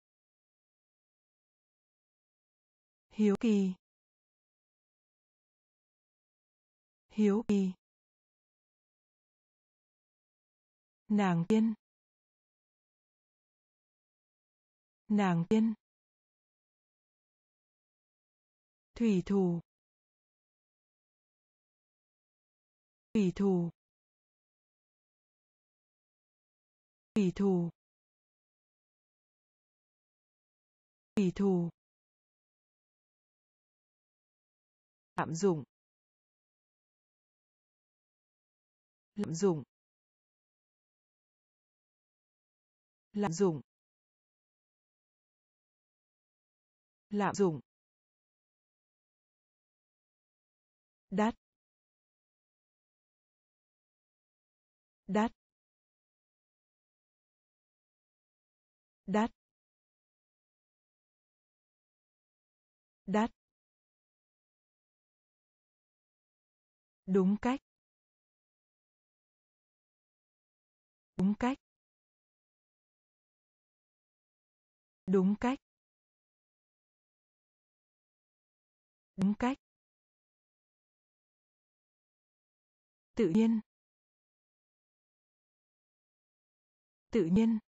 Hiếu kỳ. Hiếu kỳ. Nàng tiên. Nàng tiên. Thủy thủ. Thủy thủ. Thủy thủ. Thủy thủ. Lạm dụng. Lạm dụng. Lạm dụng. Lạm dụng. Đắt. Đắt. Đắt. Đắt. Đúng cách. Đúng cách. Đúng cách. Đúng cách. Tự nhiên. Tự nhiên.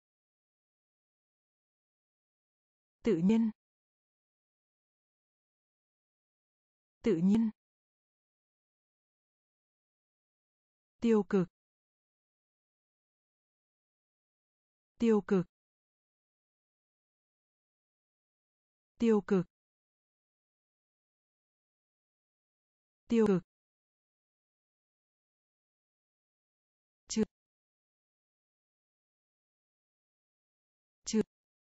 Tự nhiên. Tự nhiên. Tiêu cực. Tiêu cực. Tiêu cực. Tiêu cực. Chưa. Chưa.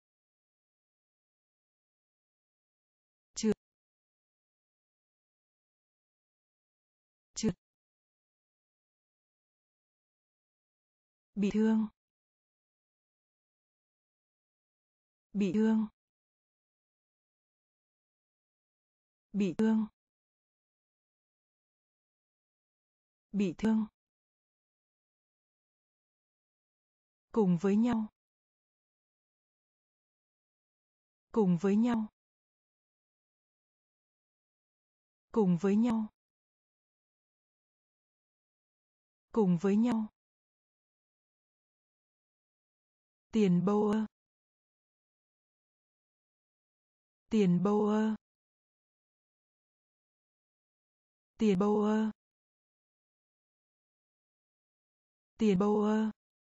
Chưa. Chưa. Bị thương. Bị thương. Bị thương. Bị thương. Cùng với nhau. Cùng với nhau. Cùng với nhau. Cùng với nhau. Tiền bâu ơ. Tiền bâu ơ. Tiền bâu ơ. Tiền bâu ơ.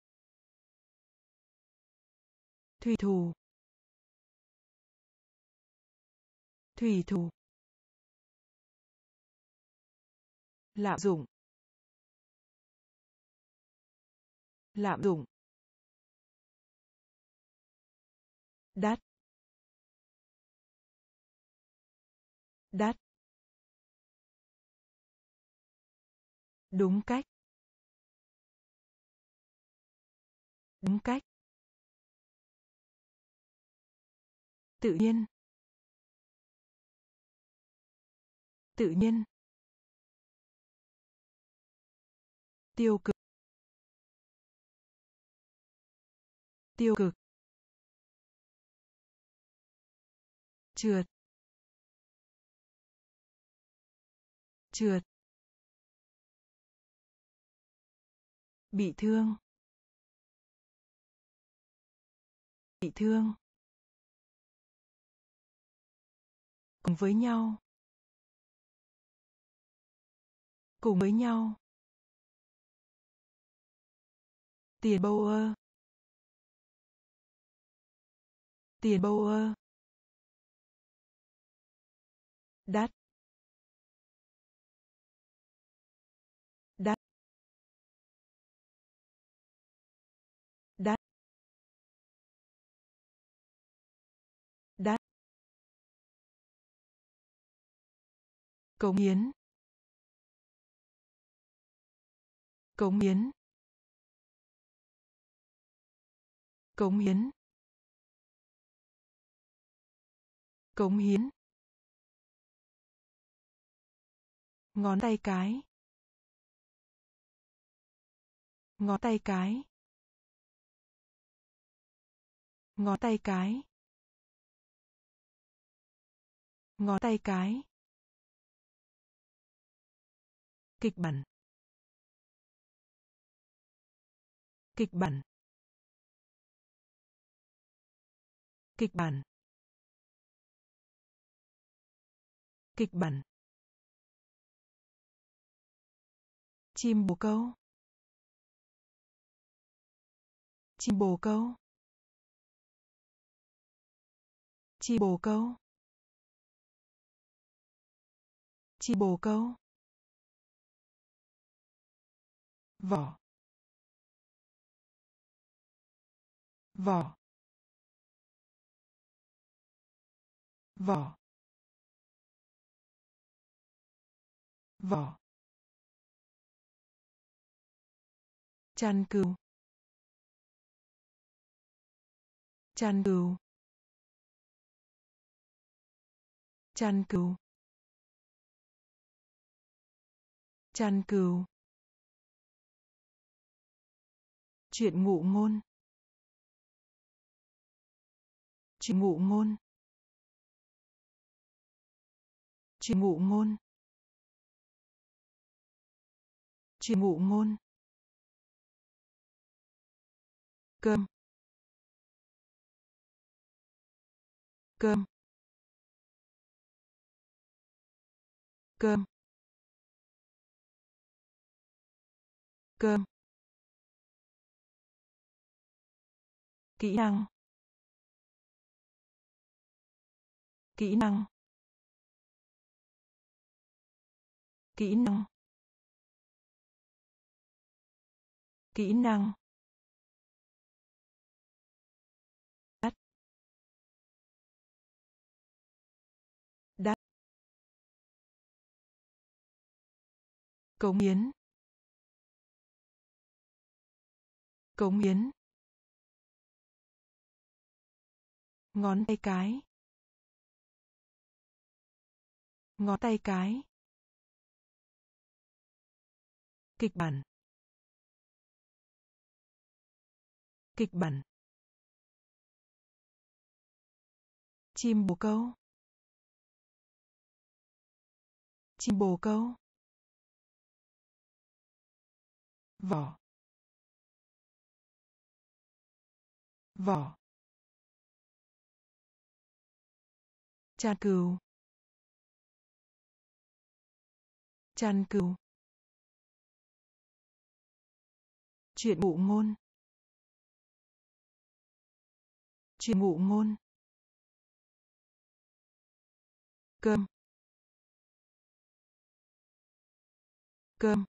Thủy thủ. Thủy thủ. Lạm dụng. Lạm dụng. Đắt. Đắt. Đúng cách. Đúng cách. Tự nhiên. Tự nhiên. Tiêu cực. Tiêu cực. Trượt. Trượt. Bị thương. Bị thương. Cùng với nhau. Cùng với nhau. Tiền bâu ơ. Tiền bâu ơ. Đắt. Đắt. Đắt. Đắt. Cống hiến. Cống hiến. Cống hiến. Cống hiến. Ngón tay cái. Ngón tay cái. Ngón tay cái. Ngón tay cái. Kịch bản. Kịch bản. Kịch bản. Kịch bản. Chim bồ câu. Chim bồ câu. Chim bồ câu. Chim bồ câu. Vỏ. Vỏ. Vỏ. Vỏ. Chăn cừu. Chăn cừu. Chăn cừu. Chăn cừu. Chuyện ngụ ngôn. Chuyện ngụ ngôn. Chuyện ngụ ngôn. Chuyện ngụ ngôn. Cơm. Cơm. Cơm. Cơm. Kỹ năng. Kỹ năng. Kỹ năng. Kỹ năng. Đắt. Đắt. Cống hiến. Cống hiến. Ngón tay cái. Ngón tay cái. Kịch bản. Kịch bản. Chim bồ câu. Chim bồ câu. Vỏ. Vỏ. Chăn cừu. Chăn cừu. Chuyện ngụ ngôn. Chuyện ngụ ngôn. Cơm. Cơm.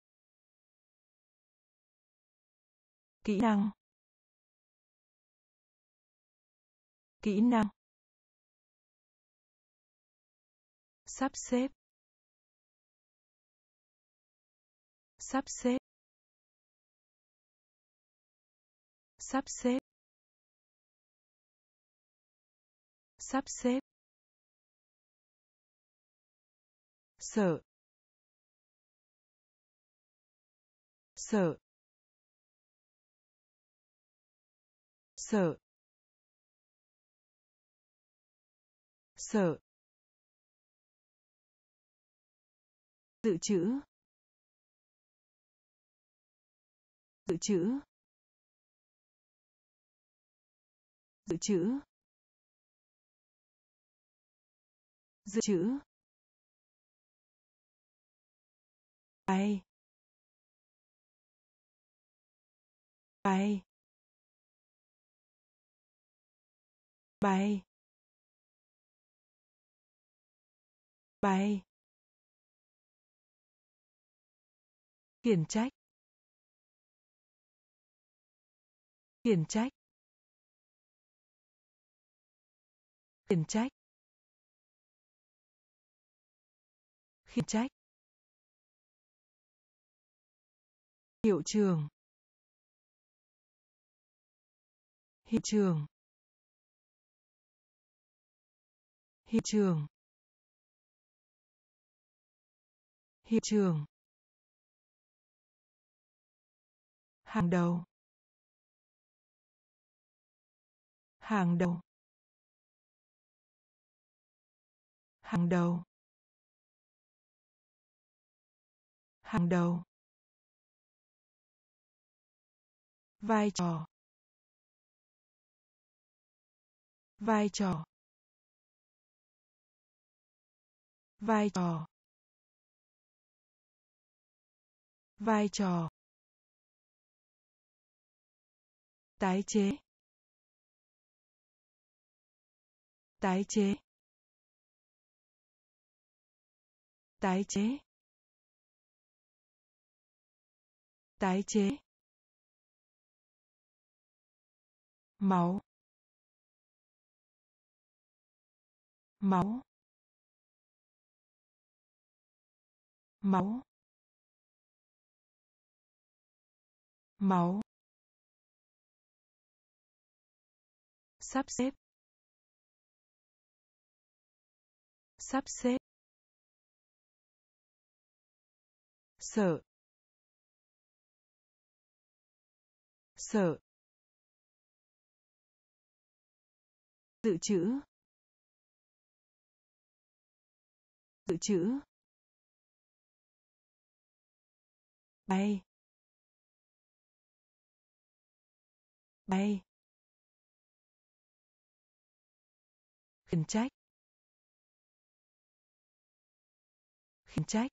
Kỹ năng. Kỹ năng. Sắp xếp. Sắp xếp. Sắp xếp. Sắp xếp. Sợ. Sợ. Sợ. Sợ. Dự trữ. Dự trữ. Dự trữ. Dự trữ. Bay. Bay. Bay. Bay. Khiển trách. Khiển trách. Khiển trách. Khiển trách. Hiệu trường. Hiệu trường. Hiệu trường. Hiệu trường. Hàng đầu. Hàng đầu. Hàng đầu. Hàng đầu. Vai trò. Vai trò. Vai trò. Vai trò. Tái chế. Tái chế. Tái chế. Tái chế. Máu. Máu. Máu. Máu. Sắp xếp. Sắp xếp. Sợ. Sợ. Dự trữ. Dự trữ. bay, bay, khiển trách, khiển trách,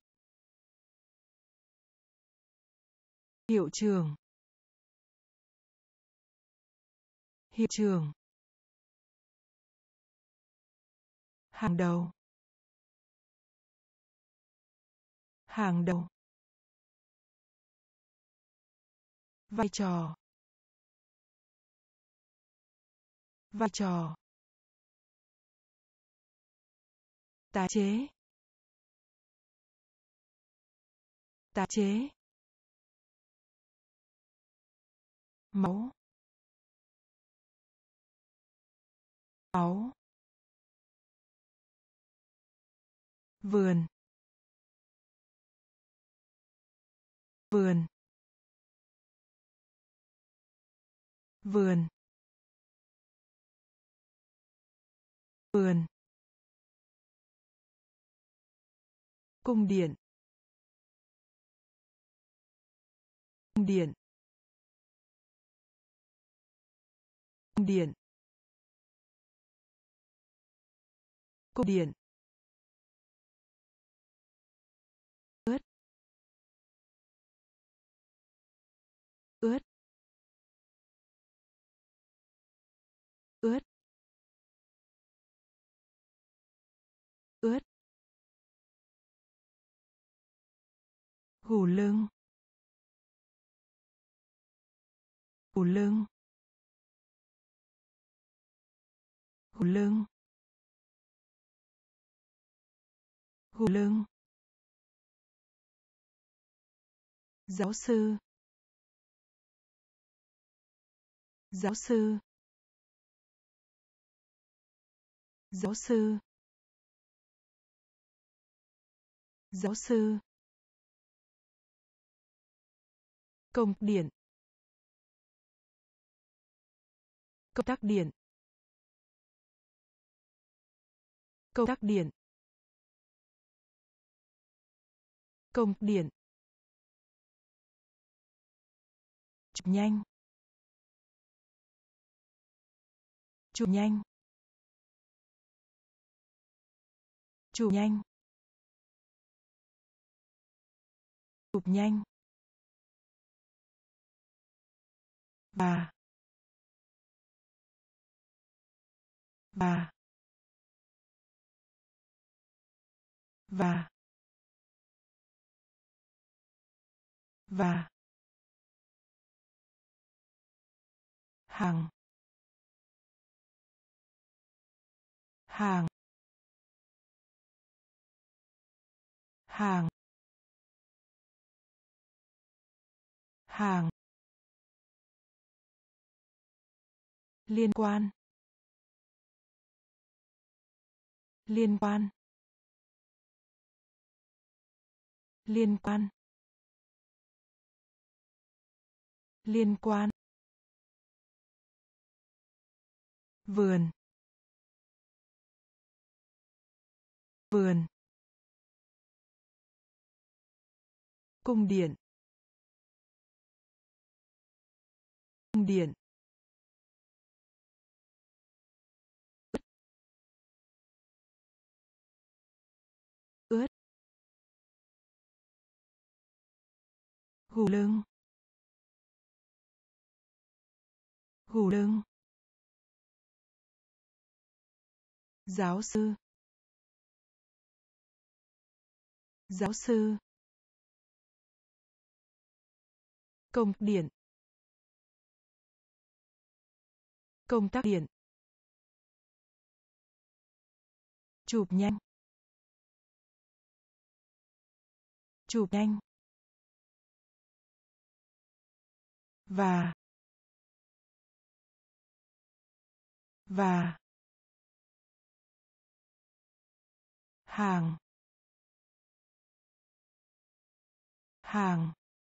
hiệu trường, hiệu trường, hàng đầu, hàng đầu, vai trò, vai trò, tái chế, tái chế, máu, máu, vườn, vườn, vườn, vườn, cung điện, cung điện, cung điện, cung điện, ướt, ướt, ướt, ướt, gù lưng, gù lưng, gù lưng, gù lưng, giáo sư, giáo sư, giáo sư, giáo sư, công điện, công tắc điện, công tắc điện, công điện, chụp nhanh, chụp nhanh, chụp nhanh, chụp nhanh, và, và, và, và, hàng, hàng, hàng, hàng, liên quan, liên quan, liên quan, liên quan, vườn, vườn, cung điện, cung điện, ướt, gù lưng, gù lưng, giáo sư, giáo sư, công điện, công tắc điện, chụp nhanh, chụp nhanh, và, và, hàng, hàng,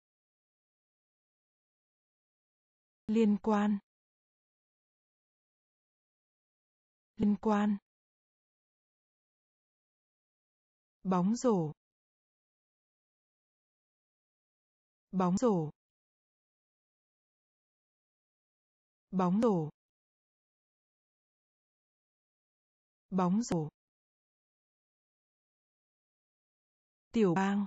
liên quan, liên quan, bóng rổ, Bóng rổ. Bóng rổ. Bóng rổ. Tiểu bang.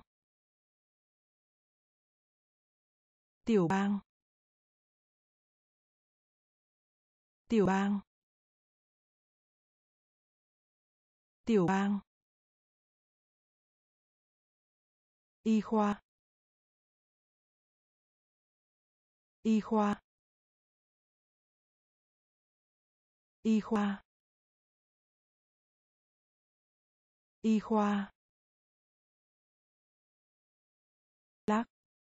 Tiểu bang. Tiểu bang. Tiểu bang. Y khoa. Y khoa. Y khoa. Y khoa. Lắc.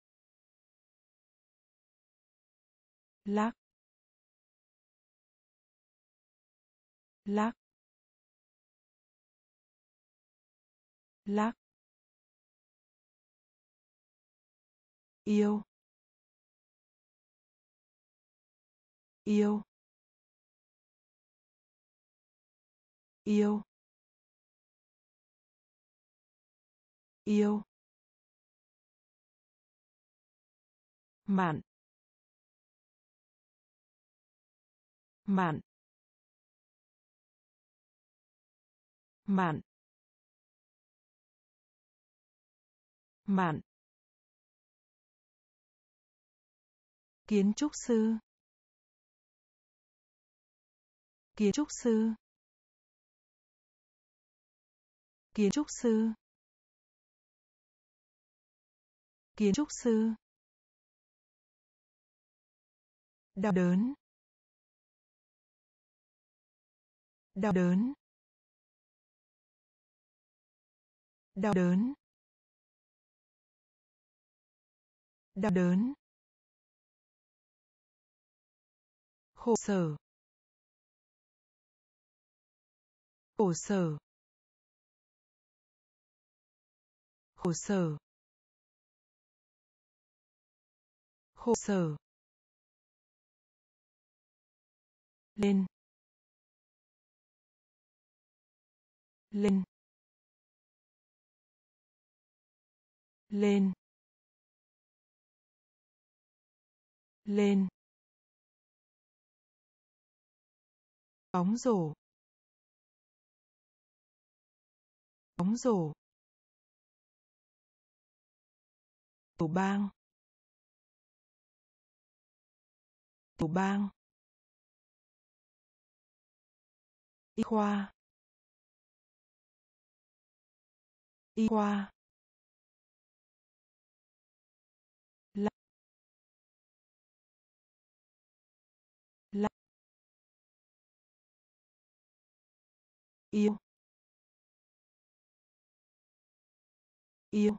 Lắc. Lắc. Lắc. Yêu. Yêu. Yêu. Yêu. Mạn. Mạn. Mạn. Mạn. Kiến trúc sư. Kiến trúc sư. Kiến trúc sư. Kiến trúc sư. Đau đớn. Đau đớn. Đau đớn. Đau đớn. Khổ sở. Khổ sở. Khổ sở. Khổ sở. Lên. Lên. Lên. Lên. Bóng rổ. Bóng rổ. Tiểu bang. Tiểu bang. Y khoa. Y khoa. Lắc. Lắc. Yêu. Yêu.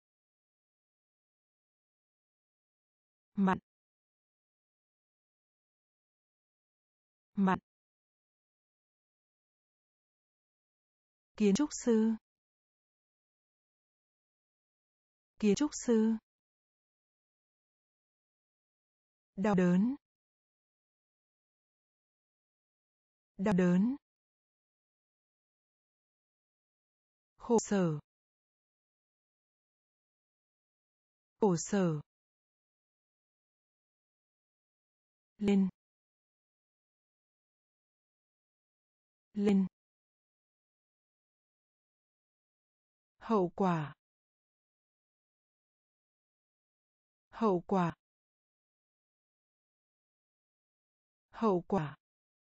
Mặn. Mặn. Kiến trúc sư. Kiến trúc sư. Đau đớn. Đau đớn. Khổ sở. Khổ sở. Lên. Lên. Hậu quả. Hậu quả. Hậu quả.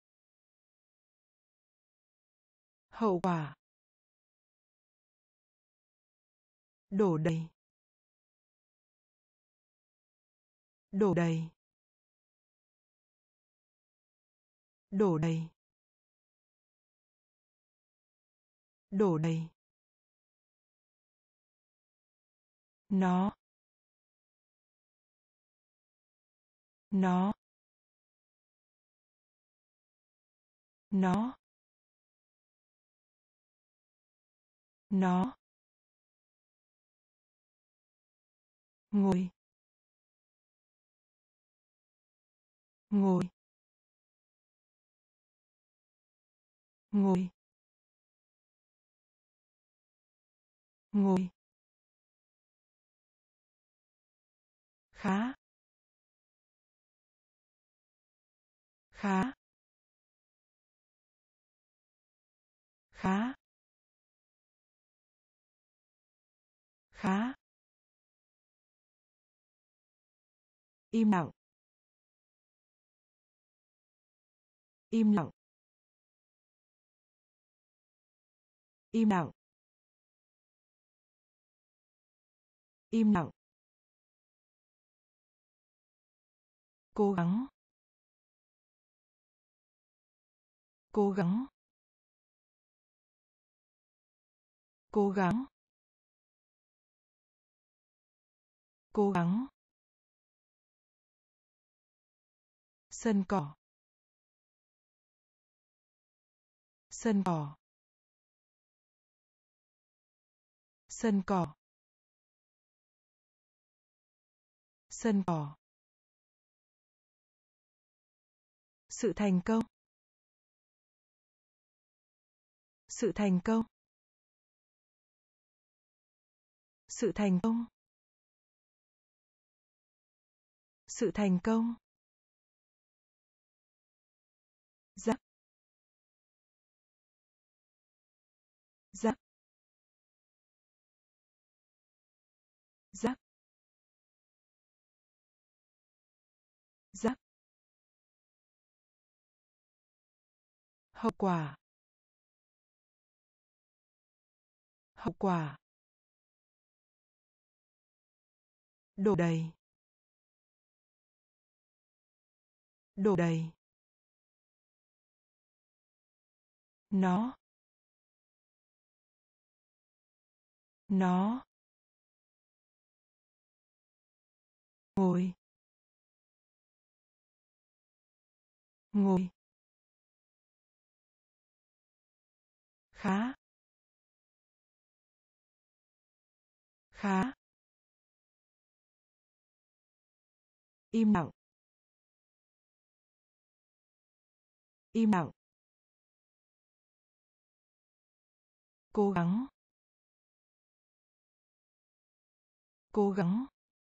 Hậu quả. Đổ đầy. Đổ đầy. Đổ đầy. Đổ đầy. Nó. Nó. Nó. Nó. Ngồi. Ngồi. Ngồi. Ngồi. khá khá khá khá im lặng im lặng im lặng im lặng cố gắng cố gắng cố gắng cố gắng sân cỏ sân cỏ sân cỏ sân cỏ sự thành công sự thành công sự thành công sự thành công rắc rắc rắc rắc hậu quả hậu quả đổ đầy đổ đầy nó nó ngồi ngồi khá khá im lặng im lặng cố gắng cố gắng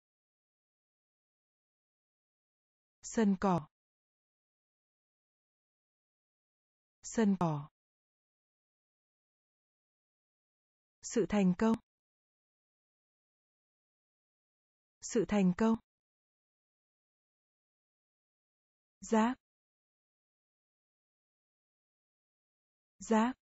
sân cỏ sân cỏ sự thành công sự thành công rác rác